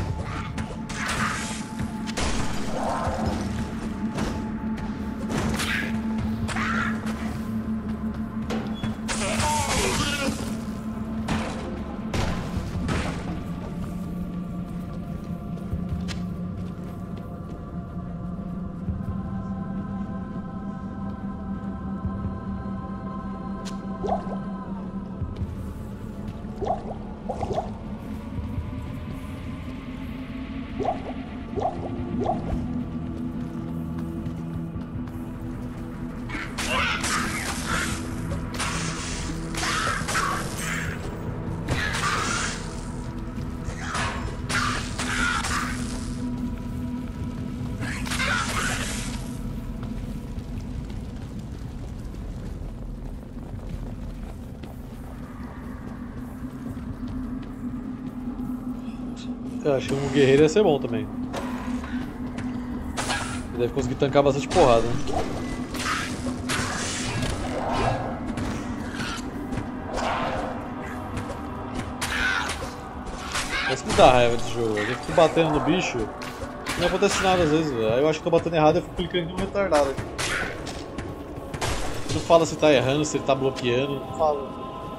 Eu acho que um guerreiro ia ser bom também. Ele deve conseguir tancar bastante porrada. Isso me dá raiva desse jogo. Eu fico batendo no bicho e não acontece nada às vezes. Aí eu acho que tô batendo errado e fico clicando em um retardado. Não fala se tá errando, se ele tá bloqueando, não fala.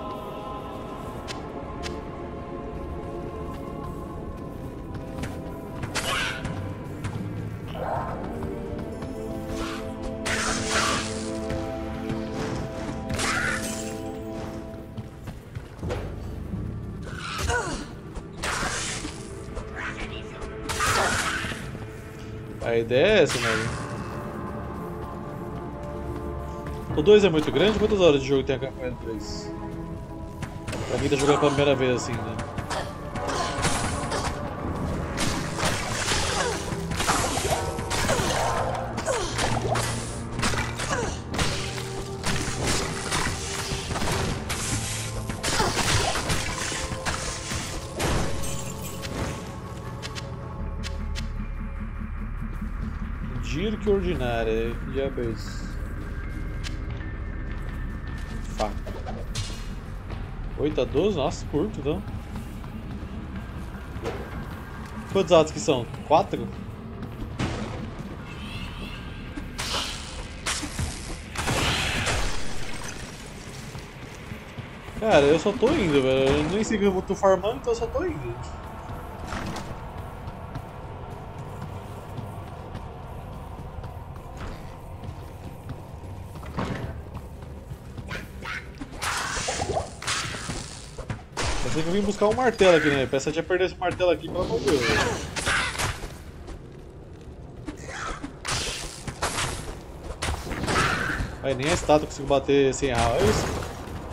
A ideia é essa, mano. O 2 é muito grande? Quantas horas de jogo tem a campanha do 3? Pra mim tá jogando pela primeira vez assim, né? Dirk ordinária, que diabo é isso? Faca. 8 a 12? Nossa, curto então. Quantos atos que são? 4? Cara, eu só tô indo, velho. Eu nem sei que eu tô farmando, então eu só tô indo. Eu sei que eu vim buscar um martelo aqui, né? Peça tinha perder esse martelo aqui, pelo amor de Deus. Aí, nem a estátua consigo bater sem rala. É isso.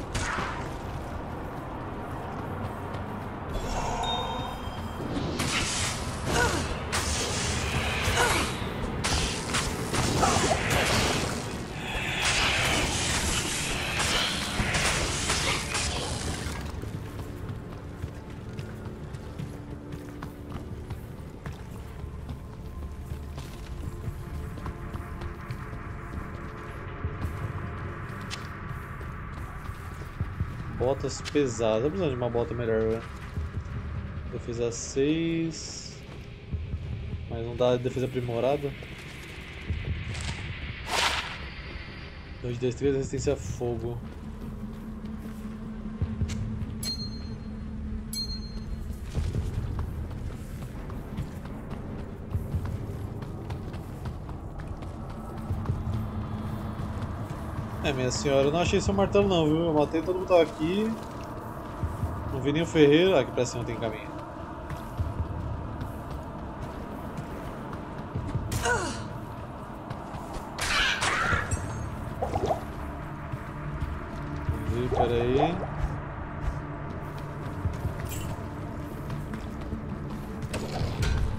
Botas pesadas, eu preciso de uma bota melhor, velho. Defesa 6. Mas não dá defesa aprimorada. 2 de destreza, resistência a fogo. É, minha senhora, eu não achei seu martelo não, viu? Eu matei todo mundo que tava aqui. Não vi nem o ferreiro. Ah, aqui pra cima tem caminho. Peraí.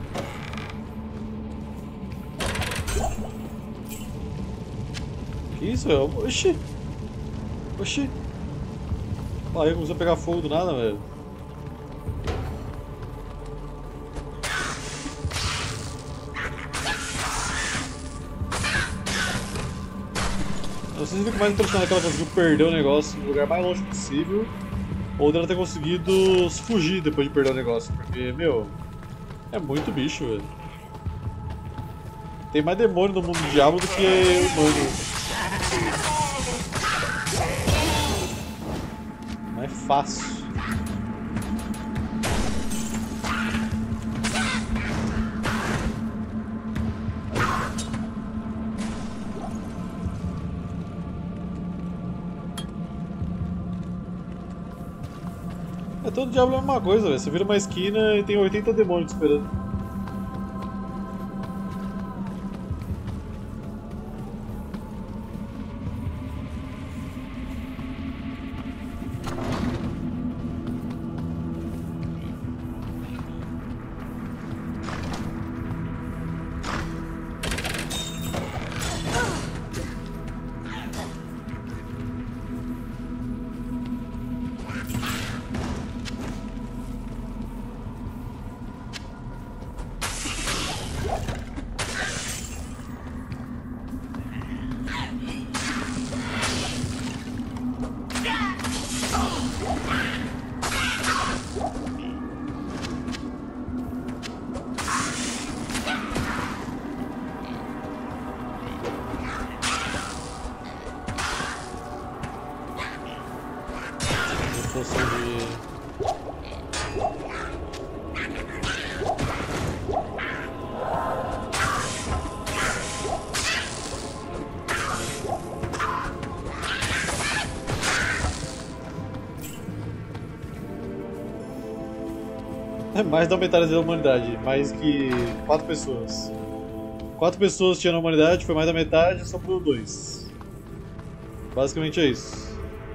Que isso, velho? Oxi! Oxi! Aí começou a pegar fogo do nada, velho. Eu não sei se fica mais impressionado que ela conseguiu perder o negócio no lugar mais longe possível, ou dela ter conseguido fugir depois de perder o negócio, porque, meu, é muito bicho, velho. Tem mais demônio no mundo do diabo do que humano. Não é fácil. É todo diabo a mesma coisa, velho. Você vira uma esquina e tem 80 demônios esperando. É mais da metade da humanidade, mais que 4 pessoas. 4 pessoas tinham na humanidade, foi mais da metade, sobrou 2. Basicamente é isso.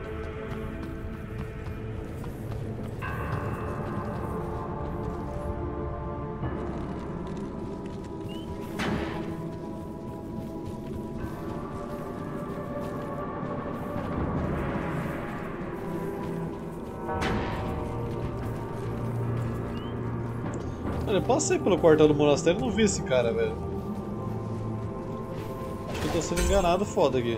Eu passei pelo quartel do monastério e não vi esse cara, velho. Acho que eu tô sendo enganado foda aqui.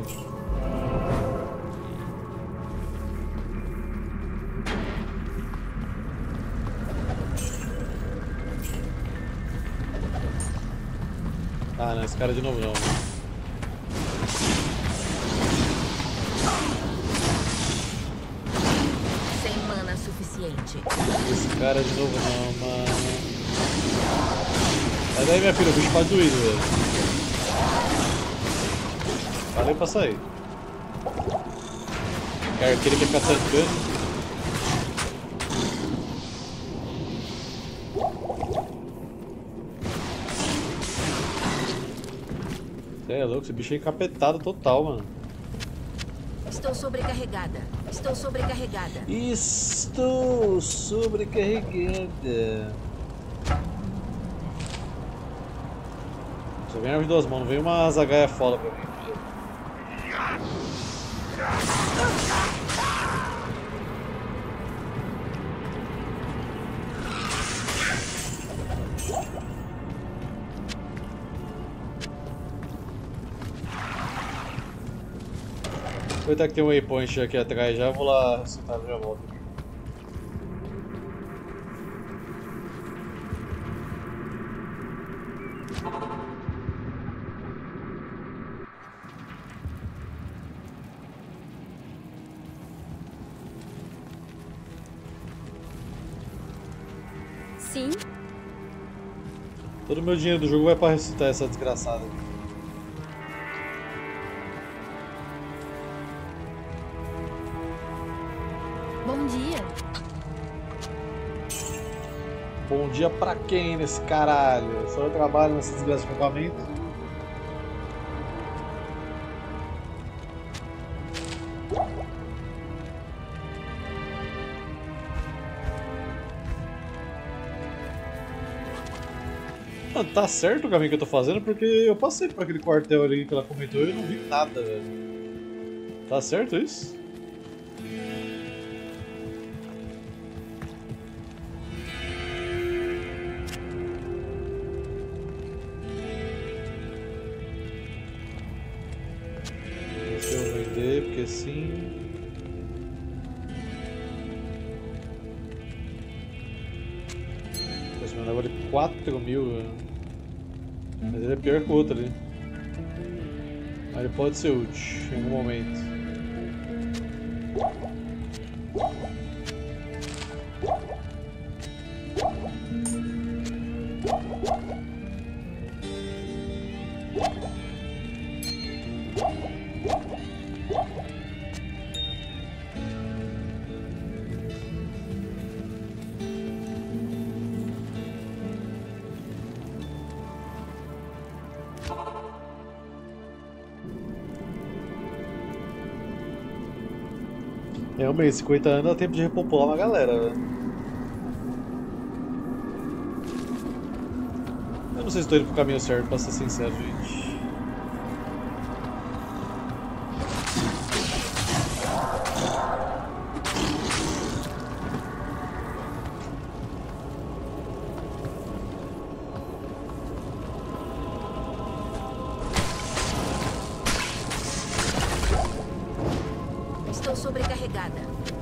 Ah, não, esse cara de novo não. Sem mana suficiente. Esse cara de novo não, mano. Sai daí, minha filha, o bicho tá doído, velho. Valeu pra sair. Cara, queria ficar tancando. Você é louco, esse bicho é encapetado total, mano. Estou sobrecarregada. Estou sobrecarregada. Estou sobrecarregada. Só vem arma de 2 mãos, não vem uma zagaia foda pra mim. Aproveitar que tem um waypoint aqui atrás já, vou lá ressuscitar e já volto. Sim. Todo o meu dinheiro do jogo vai pra ressuscitar essa desgraçada. Bom dia. Bom dia pra quem nesse caralho? Só eu trabalho nessa desgraça de acampamento. Mano, tá certo o caminho que eu tô fazendo, porque eu passei por aquele quartel ali que ela comentou e eu não vi nada, velho. Tá certo isso? Deixa eu vender, porque sim. Esse meu negócio de 4 mil, velho. Mas ele é pior que o outro ali. Mas ele pode ser útil em algum momento. Realmente, 50 anos dá tempo de repopular uma galera, velho. Eu não sei se estou indo pro caminho certo, pra ser sincero, gente. Estou sobrecarregada.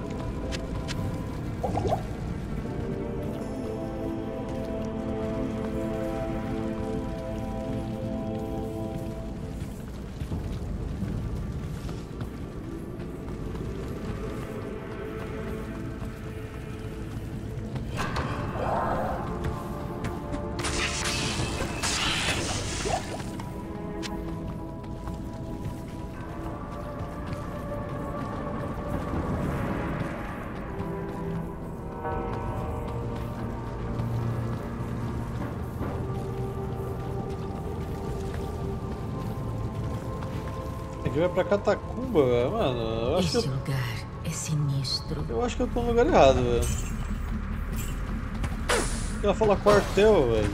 Aqui vai pra Catacumba, velho. Mano, eu acho que Esse lugar é sinistro. eu acho que eu tô no lugar errado, velho. Ela fala quartel, velho.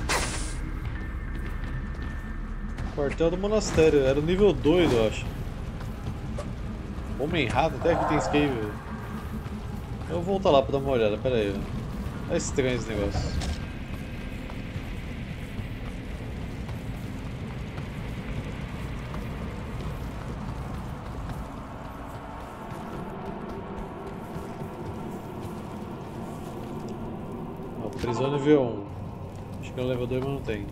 Quartel do monastério, era o nível 2, eu acho. Homem rato, até aqui tem escape, velho. Eu vou voltar lá pra dar uma olhada, pera aí, velho. É estranho esse negócio. Prisão nível 1. Acho que é o level 2, mas não tem.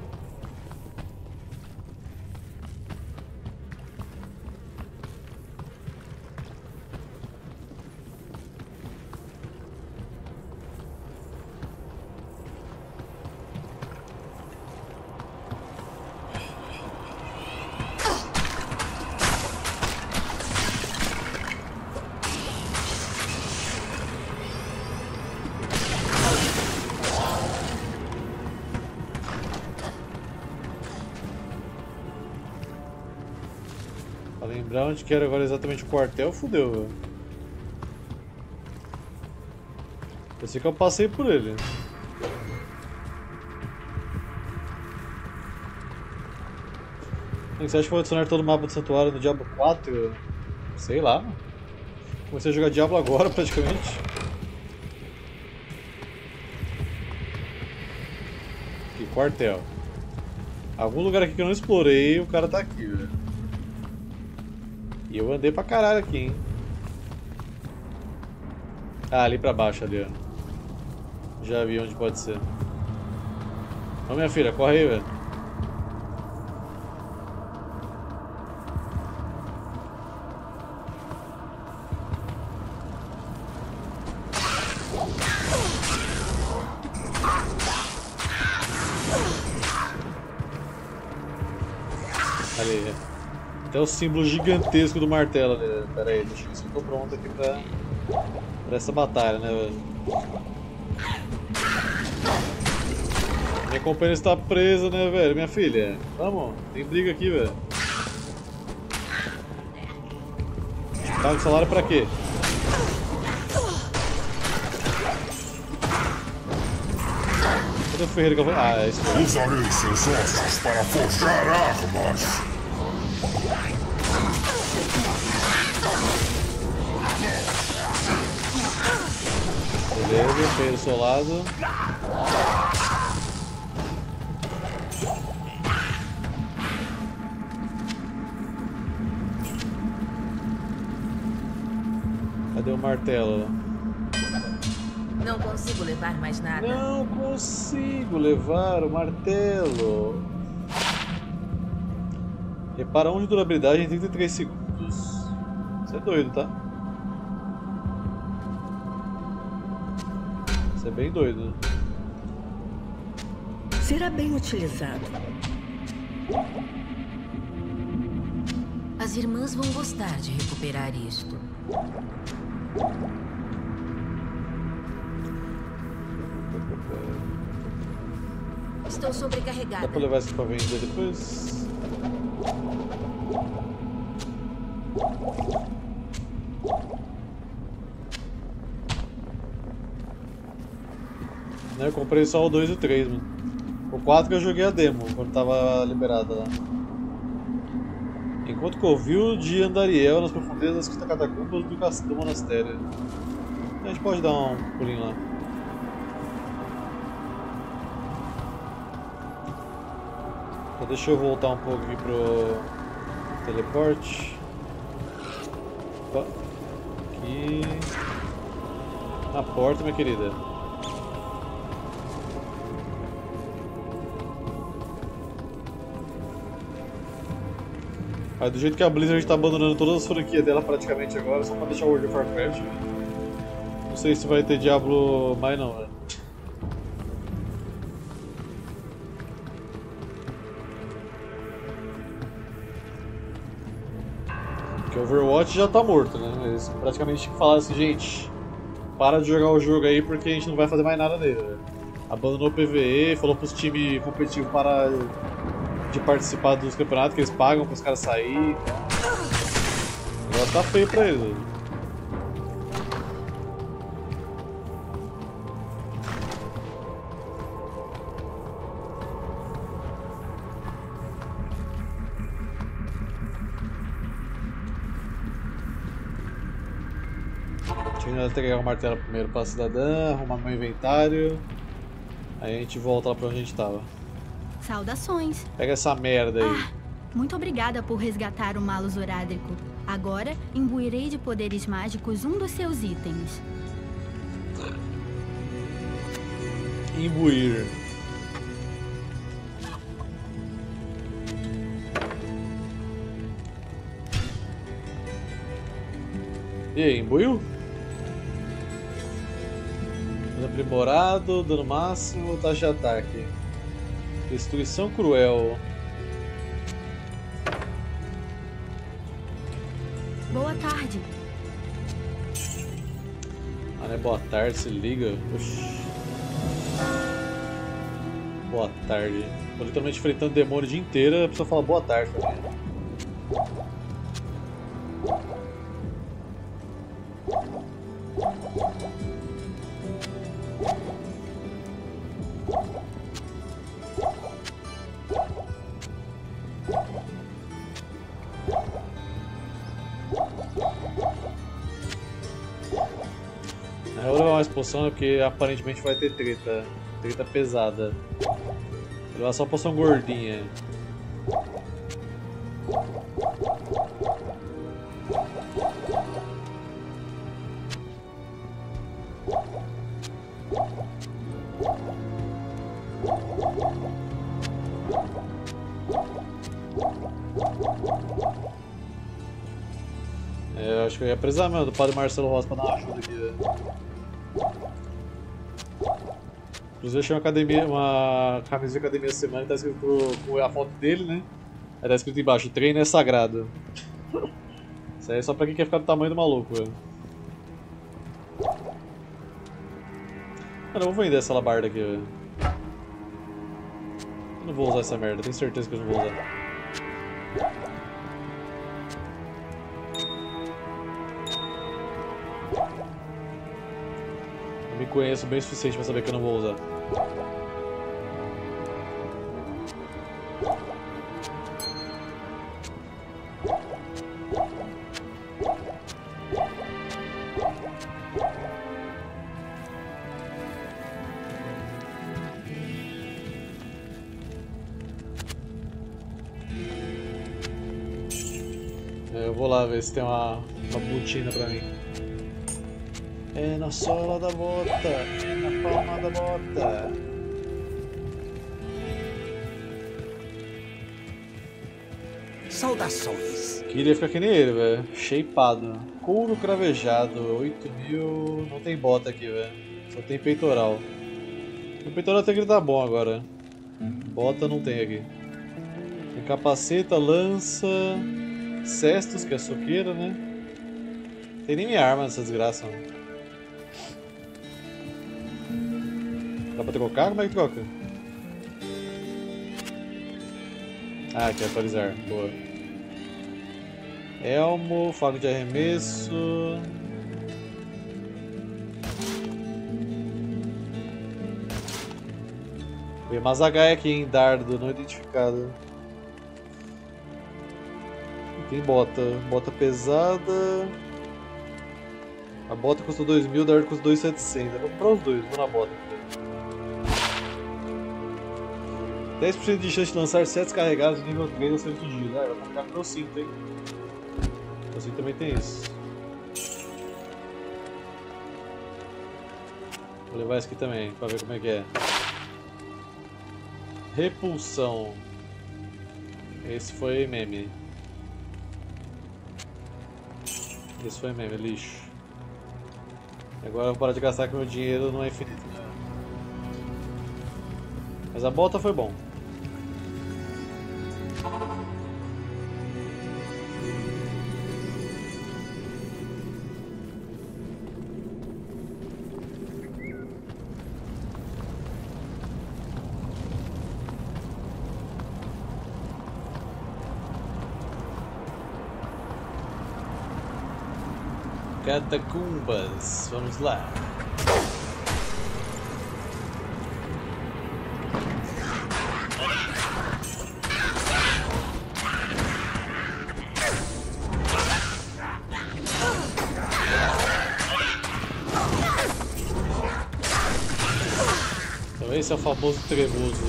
Pra lembrar onde que era agora exatamente o quartel, fudeu, velho. Eu sei que eu passei por ele. Você acha que vou adicionar todo o mapa do santuário no Diablo 4? Sei lá. Comecei a jogar Diablo agora, praticamente. Aqui, quartel. Algum lugar aqui que eu não explorei, o cara tá aqui, velho. E eu andei pra caralho aqui, hein. Ah, ali pra baixo, ali, ó. Já vi onde pode ser. Ô, minha filha, corre aí, velho. Ali, até o símbolo gigantesco do martelo ali. Pera aí, deixa eu ver se eu tô pronto aqui pra essa batalha, né, velho? Minha companheira está presa, né, velho? Minha filha, vamos, tem briga aqui, velho. Paga o salário pra quê? Cadê o ferreiro que eu vou... Ah, é isso aí. Usarei seus ossos para forjar armas. Beleza, feio do seu lado. Cadê o martelo? Não consigo levar mais nada. Não consigo levar o martelo. Repara 1 de durabilidade em 33 segundos. Isso é doido, tá? Isso é bem doido. Será bem utilizado. As irmãs vão gostar de recuperar isto. Estou sobrecarregada. Dá pra levar isso pra vender depois? Eu comprei só o 2 e o 3, mano. O 4 que eu joguei a demo, quando tava liberada lá. Enquanto Covil de Andariel nas profundezas das catacumbas do monastério. A gente pode dar um pulinho lá. Então deixa eu voltar um pouco aqui pro teleporte. Opa. Aqui. Na porta, minha querida. Ah, do jeito que a Blizzard está abandonando todas as franquias dela praticamente agora, só pra deixar o World of Warcraft. Não sei se vai ter Diablo mais não, velho. Porque o Overwatch já tá morto, né? Eles praticamente falaram assim, gente, para de jogar o jogo aí porque a gente não vai fazer mais nada nele, né? Abandonou o PvE, falou pros times competitivos parar de participar dos campeonatos que eles pagam para os caras sair. Agora tá feio pra eles. Tinha que pegar o martelo primeiro pra cidadã, arrumar meu inventário. Aí a gente volta lá pra onde a gente tava. Saudações. Pega essa merda aí. Ah, muito obrigada por resgatar o Malus Orádrico. Agora, imbuirei de poderes mágicos um dos seus itens. Imbuir. E aí, imbuiu? Dano aprimorado, dano máximo, taxa de ataque. Destruição cruel. Boa tarde. Ah, não é boa tarde, se liga. Oxi. Boa tarde. Tô literalmente enfrentando demônio o dia inteiro, a pessoa fala boa tarde também. Eu vou levar mais poção porque aparentemente vai ter treta. Treta pesada. Vou levar só poção gordinha. Eu acho que eu ia precisar mesmo do Padre Marcelo Rosa pra dar uma ajuda aqui. Né? Inclusive eu achei uma camisa de academia essa semana e tá escrito com a foto dele, né? Aí tá escrito embaixo, treino é sagrado. Isso aí é só pra quem quer ficar do tamanho do maluco, velho. Mano, eu vou vender essa alabarda aqui, velho. Eu não vou usar essa merda, tenho certeza que eu não vou usar. Eu me conheço bem o suficiente pra saber que eu não vou usar. Eu vou lá ver se tem uma botina pra mim. É na sola da bota, é na palma da bota. Saudações. Queria ficar que nem ele, velho. Shapeado. Couro cravejado, 8.000. Não tem bota aqui, velho. Só tem peitoral. O peitoral até que ele tá bom agora. Bota não tem aqui. Tem capaceta, lança, cestos, que é soqueira, né? Tem nem minha arma nessa desgraça, mano. Dá pra trocar? Como é que troca? Ah, aqui, atualizar. Boa. Elmo, faca de arremesso. Tem Mazagai aqui, hein? Dardo, não identificado. Tem bota. Bota pesada. A bota custa 2.000, o dardo custa 2.700. Eu vou comprar os dois, vou na bota. 10% de chance de lançar sets carregados de nível 3 ou 100 dias. Ah, vai comprar meu cinto, hein? Meu cinto também tem isso. Vou levar esse aqui também, pra ver como é que é. Repulsão. Esse foi meme. Esse foi meme, lixo. Agora eu vou parar de gastar que meu dinheiro não é infinito, né? Mas a bota foi bom. Catacumbas, vamos lá. Então esse é o famoso trevoso.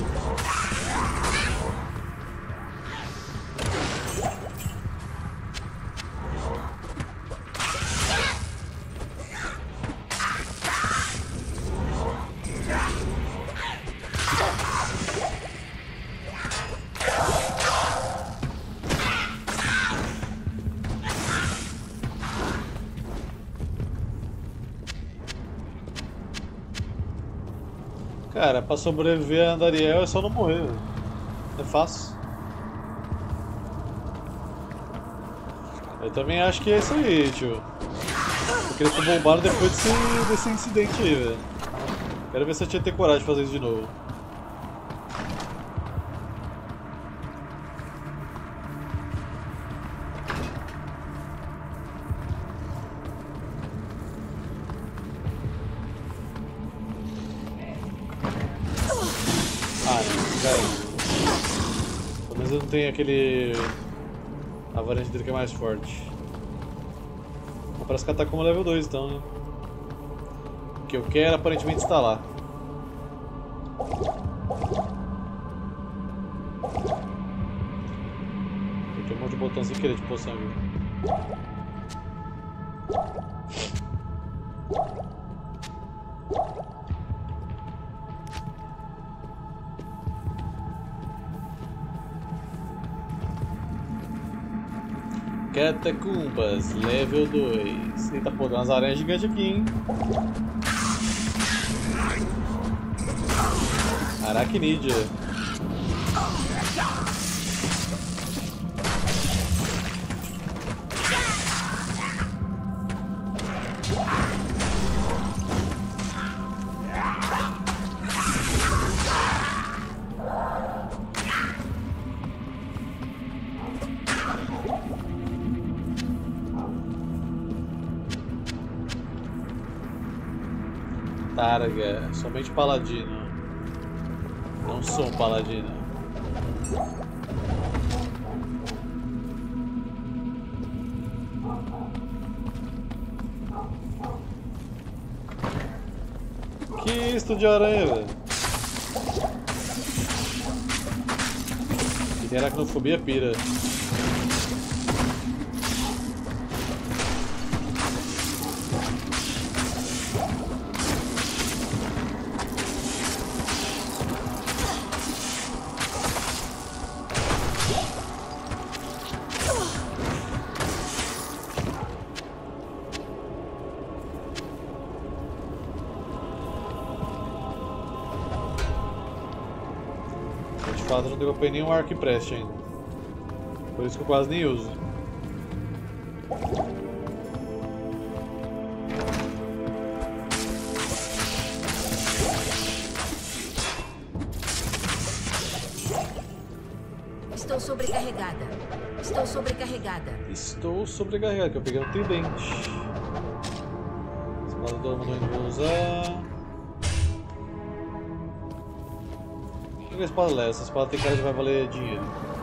Cara, pra sobreviver a Andariel é só não morrer, véio. É fácil. Eu também acho que é isso aí, tio. Eu queria ser bombado depois desse incidente aí, velho. Quero ver se eu tinha ter coragem de fazer isso de novo. Não tem aquele... A variante dele que é mais forte. Parece que atacou level 2 então, né? O que eu quero aparentemente está lá. Tem um monte de botão sem querer de poção aqui. Catacumbas, level 2. Eita, pô, tem umas aranhas gigantes aqui, hein? Aracnídea. Targa, somente paladino. Não sou um paladino. Que isto de aranha, velho? Que tem aracnofobia pira. espada eu não dropei nenhum arco e preste ainda. Por isso que eu quase nem uso. Estou sobrecarregada. Estou sobrecarregada. Estou sobrecarregado, que eu peguei um tridente. Espada do mundo eu vou usar. Pega a espada leve, essa espada tem cara de vai valer dinheiro.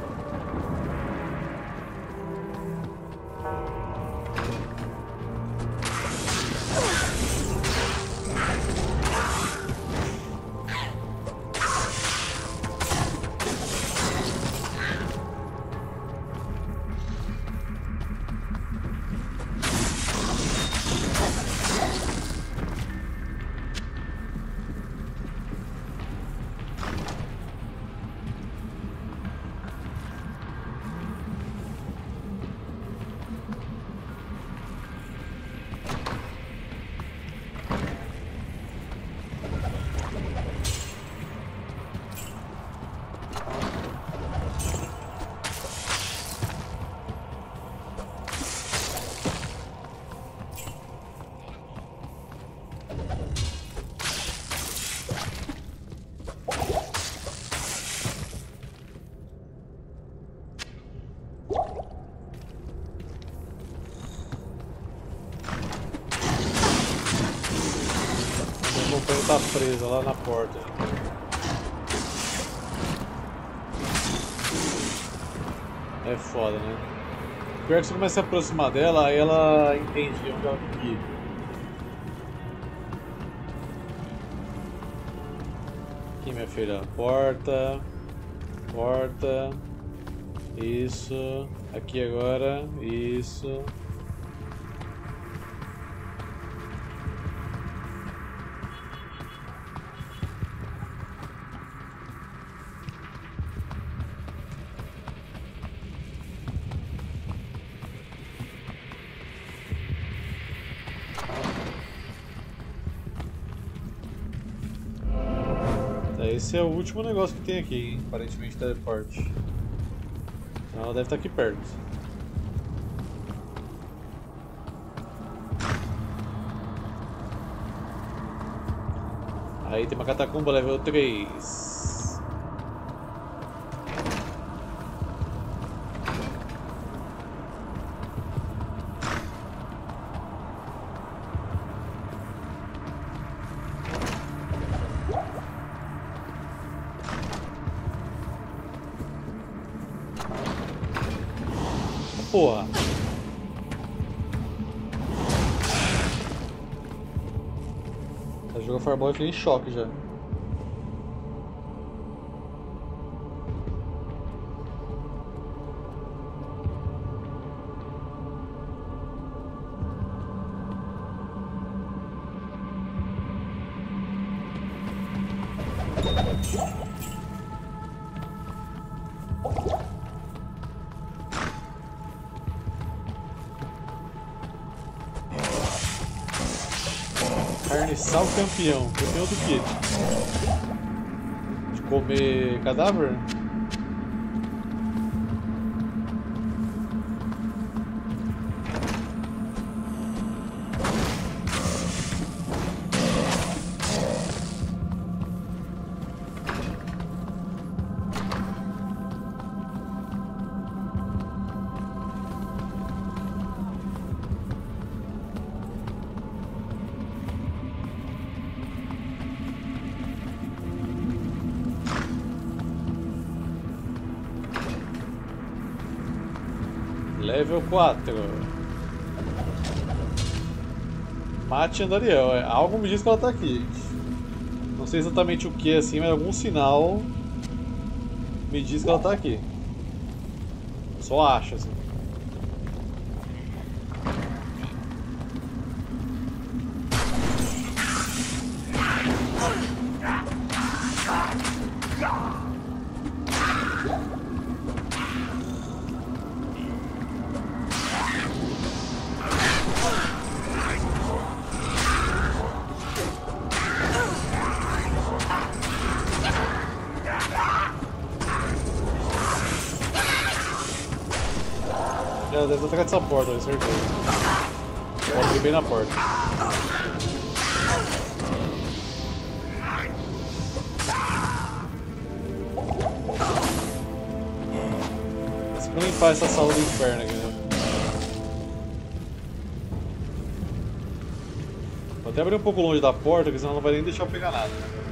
Tá presa lá na porta. É foda, né? Pior que você começa a se aproximar dela, aí ela entende onde ela tem que ir. Aqui, minha filha. Porta. Porta. Isso. Aqui agora. Isso. Esse é o último negócio que tem aqui, hein? Aparentemente teleporte. Então ela deve estar aqui perto. Aí tem uma catacumba level 3. Porra. Ela jogou Fireball e fiquei em choque já. Carniçal campeão. Campeão do quê? De comer cadáver? Level 4. Mate Andariel. Algo me diz que ela tá aqui. Não sei exatamente o que assim, mas algum sinal me diz que ela tá aqui. Só acho assim. Já deve ter atacado essa porta, eu certeza. Botei bem na porta. Vou limpar essa sala do inferno aqui, né? Vou até abrir um pouco longe da porta, porque senão não vai nem deixar eu pegar nada.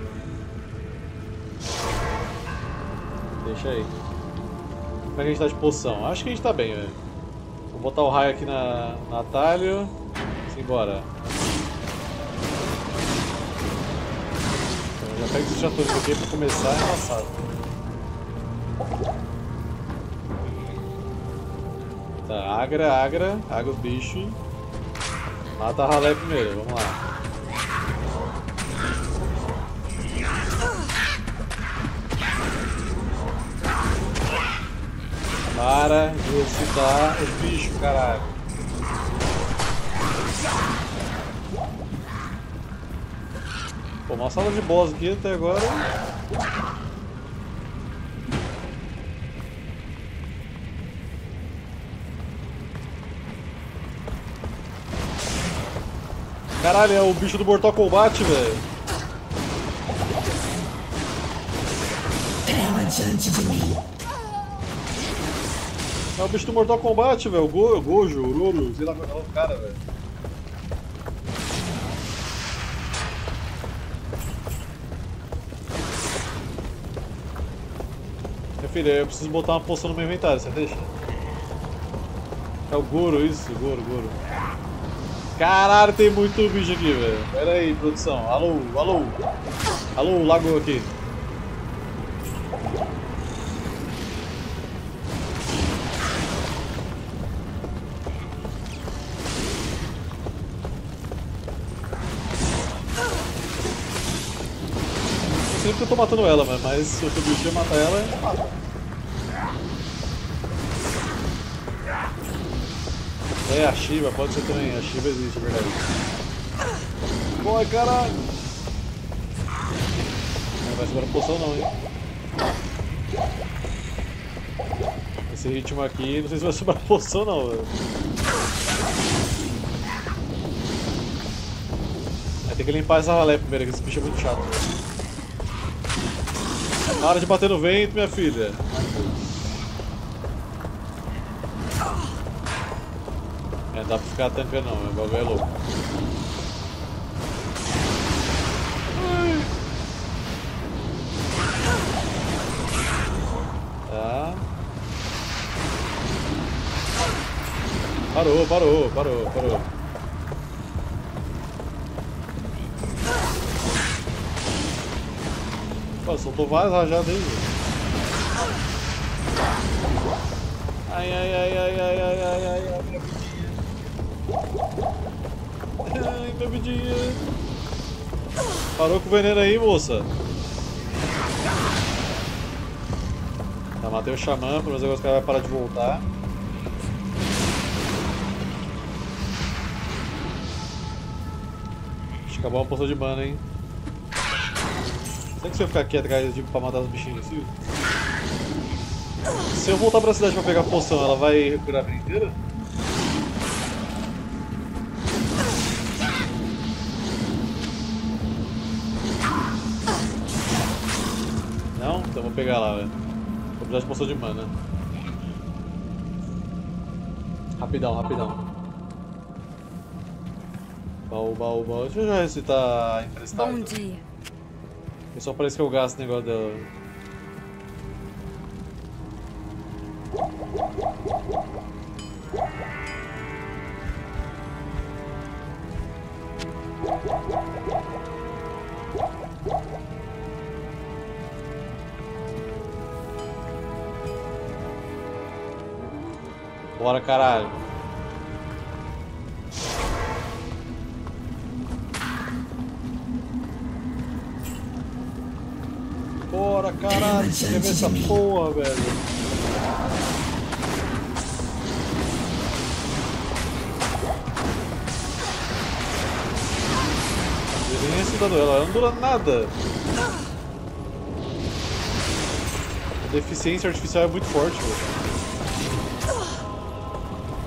Deixa aí. Como é que a gente tá de poção? Acho que a gente tá bem, velho. Vou botar o raio aqui no atalho. Simbora. Então, já pego esses tratores aqui pra começar a passar. Tá, agra os bichos. Mata a ralé primeiro, vamos lá. Para de ressuscitar os bichos, caralho. Pô, uma sala de boss aqui até agora. Caralho, é o bicho do Mortal Kombat, velho. Ela diante de mim. É o bicho do Mortal Kombat, velho. O Gojo, o Roro, sei lá qual é o cara, velho. Meu filho, eu preciso botar uma poção no meu inventário, você deixa? É o Goro, isso, Goro. Caralho, tem muito bicho aqui, velho. Pera aí, produção. Alô. Alô, lago aqui. Não sei porque eu tô matando ela, mas se o bicho ia matar ela, eu mato. É, a Shiva, pode ser também, a Shiva existe, é verdade. Corre, caralho! Não vai segurar a poção não, hein? Esse ritmo aqui, não sei se vai sobrar poção não, velho. Vai ter que limpar essa ralé primeiro, que esse bicho é muito chato. Para de bater no vento, minha filha. Não dá pra ficar tancando não, o bagulho é louco. Tá. Parou. Pô, soltou várias rajadas aí, velho. Ai, minha vidinha. Parou com o veneno aí, moça. Tá, matei o xamã, pelo menos agora o cara vai parar de voltar. Acho que acabou uma poção de mana, hein. Será que se eu ficar aqui atrás pra matar os bichinhos assim? Se eu voltar pra cidade pra pegar a poção, ela vai recuperar a vida inteira? Não? Então vou pegar lá, velho. Vou precisar de poção de mana. Rapidão. Baú. Deixa eu já recitar emprestado. Bom dia. Só parece que eu gasto o negócio dela. Bora, caralho. Bora, caralho. Quer ver essa porra, velho? Eu nem recitando ela não dura nada. A deficiência artificial é muito forte, velho.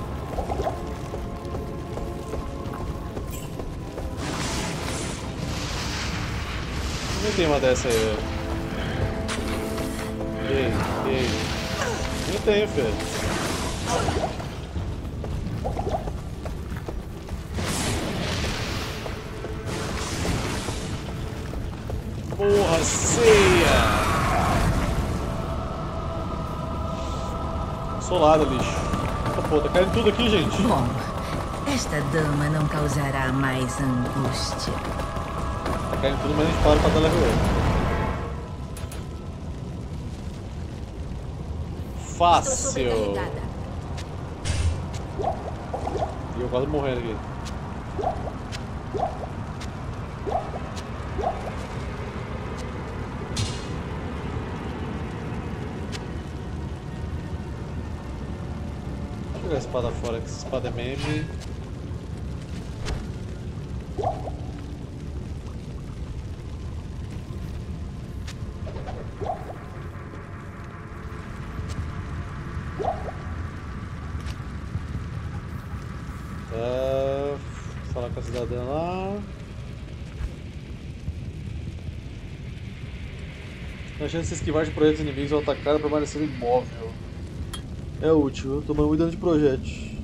Nem tem uma dessa aí, velho. E aí? Nem tenho, filho. Porra, ceia! Solada, lixo. Pô, tá caindo tudo aqui, gente. Bom, esta dama não causará mais angústia. Tá caindo tudo, mas a gente para pra dar level 8. Fácil! E eu quase morrendo aqui. Deixa eu jogar a espada fora, que essa espada é meme. Falar com a cidadã lá. A chance de se esquivar de projetos inimigos ou atacar é permanecer imóvel. É útil, tomando muito dano de projétil.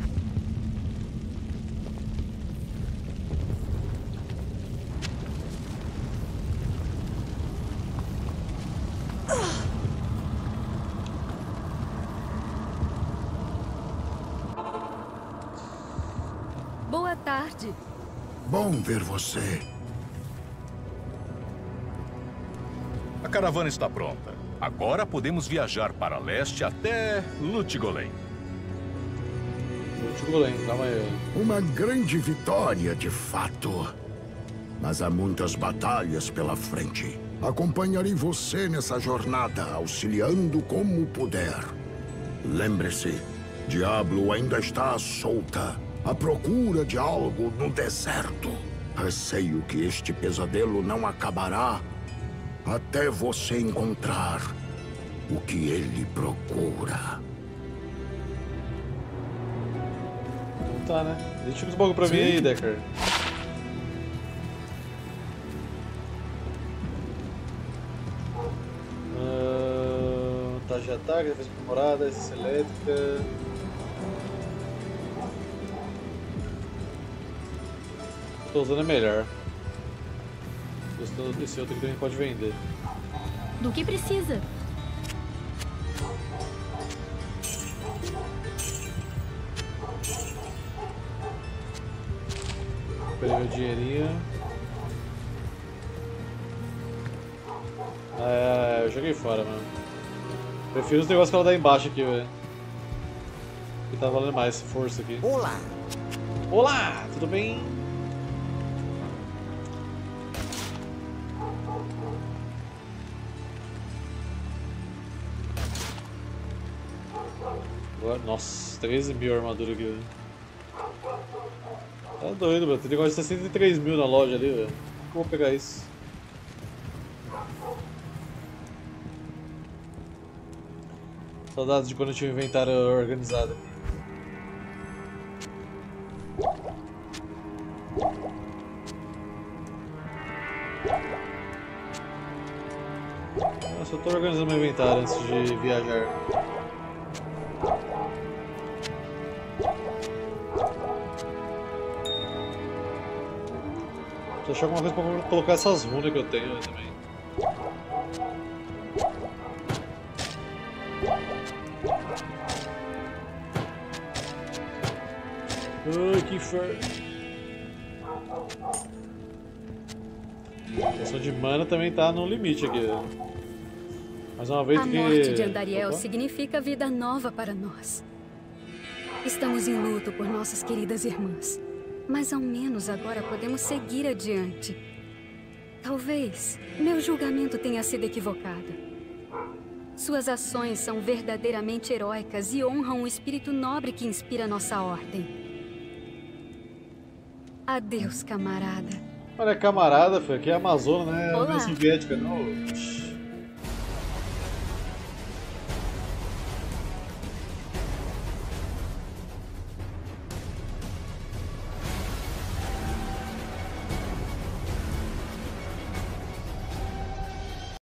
Boa tarde. Bom ver você. A caravana está pronta. Agora podemos viajar para leste até Lutgolem. Lutgolem, calma aí. Uma grande vitória, de fato. Mas há muitas batalhas pela frente. Acompanharei você nessa jornada, auxiliando como puder. Lembre-se, Diablo ainda está solta, à procura de algo no deserto. Receio que este pesadelo não acabará até você encontrar o que ele procura. Não tá, né? Deixa uns bagulho pra mim aí, Decker. Tá de ataque, defesa aprimorada, resistência elétrica. Tô usando é melhor. Gostando desse outro que também pode vender. Do que precisa? Peguei meu dinheirinho. Eu joguei fora, mano. Prefiro os negócios que ela dá embaixo aqui, velho. Que tá valendo mais força aqui. Olá! Olá! Tudo bem? Nossa, 13.000 armadura aqui, velho. Tá doido, mano. Tem negócio de 63.000 na loja ali, velho. Como vou pegar isso? Saudades de quando eu tinha um inventário organizado. Nossa, eu tô organizando meu inventário antes de viajar. Deixa eu achar alguma coisa pra colocar essas runas que eu tenho também. Ai, que inferno. A questão de mana também tá no limite aqui. Mais uma vez que... A morte de Andariel significa vida nova para nós. Estamos em luto por nossas queridas irmãs. Mas ao menos agora podemos seguir adiante. Talvez meu julgamento tenha sido equivocado. Suas ações são verdadeiramente heróicas e honram o espírito nobre que inspira nossa ordem. Adeus, camarada. Olha, camarada, foi aqui é a Amazônia, né? Olá. União Soviética, não.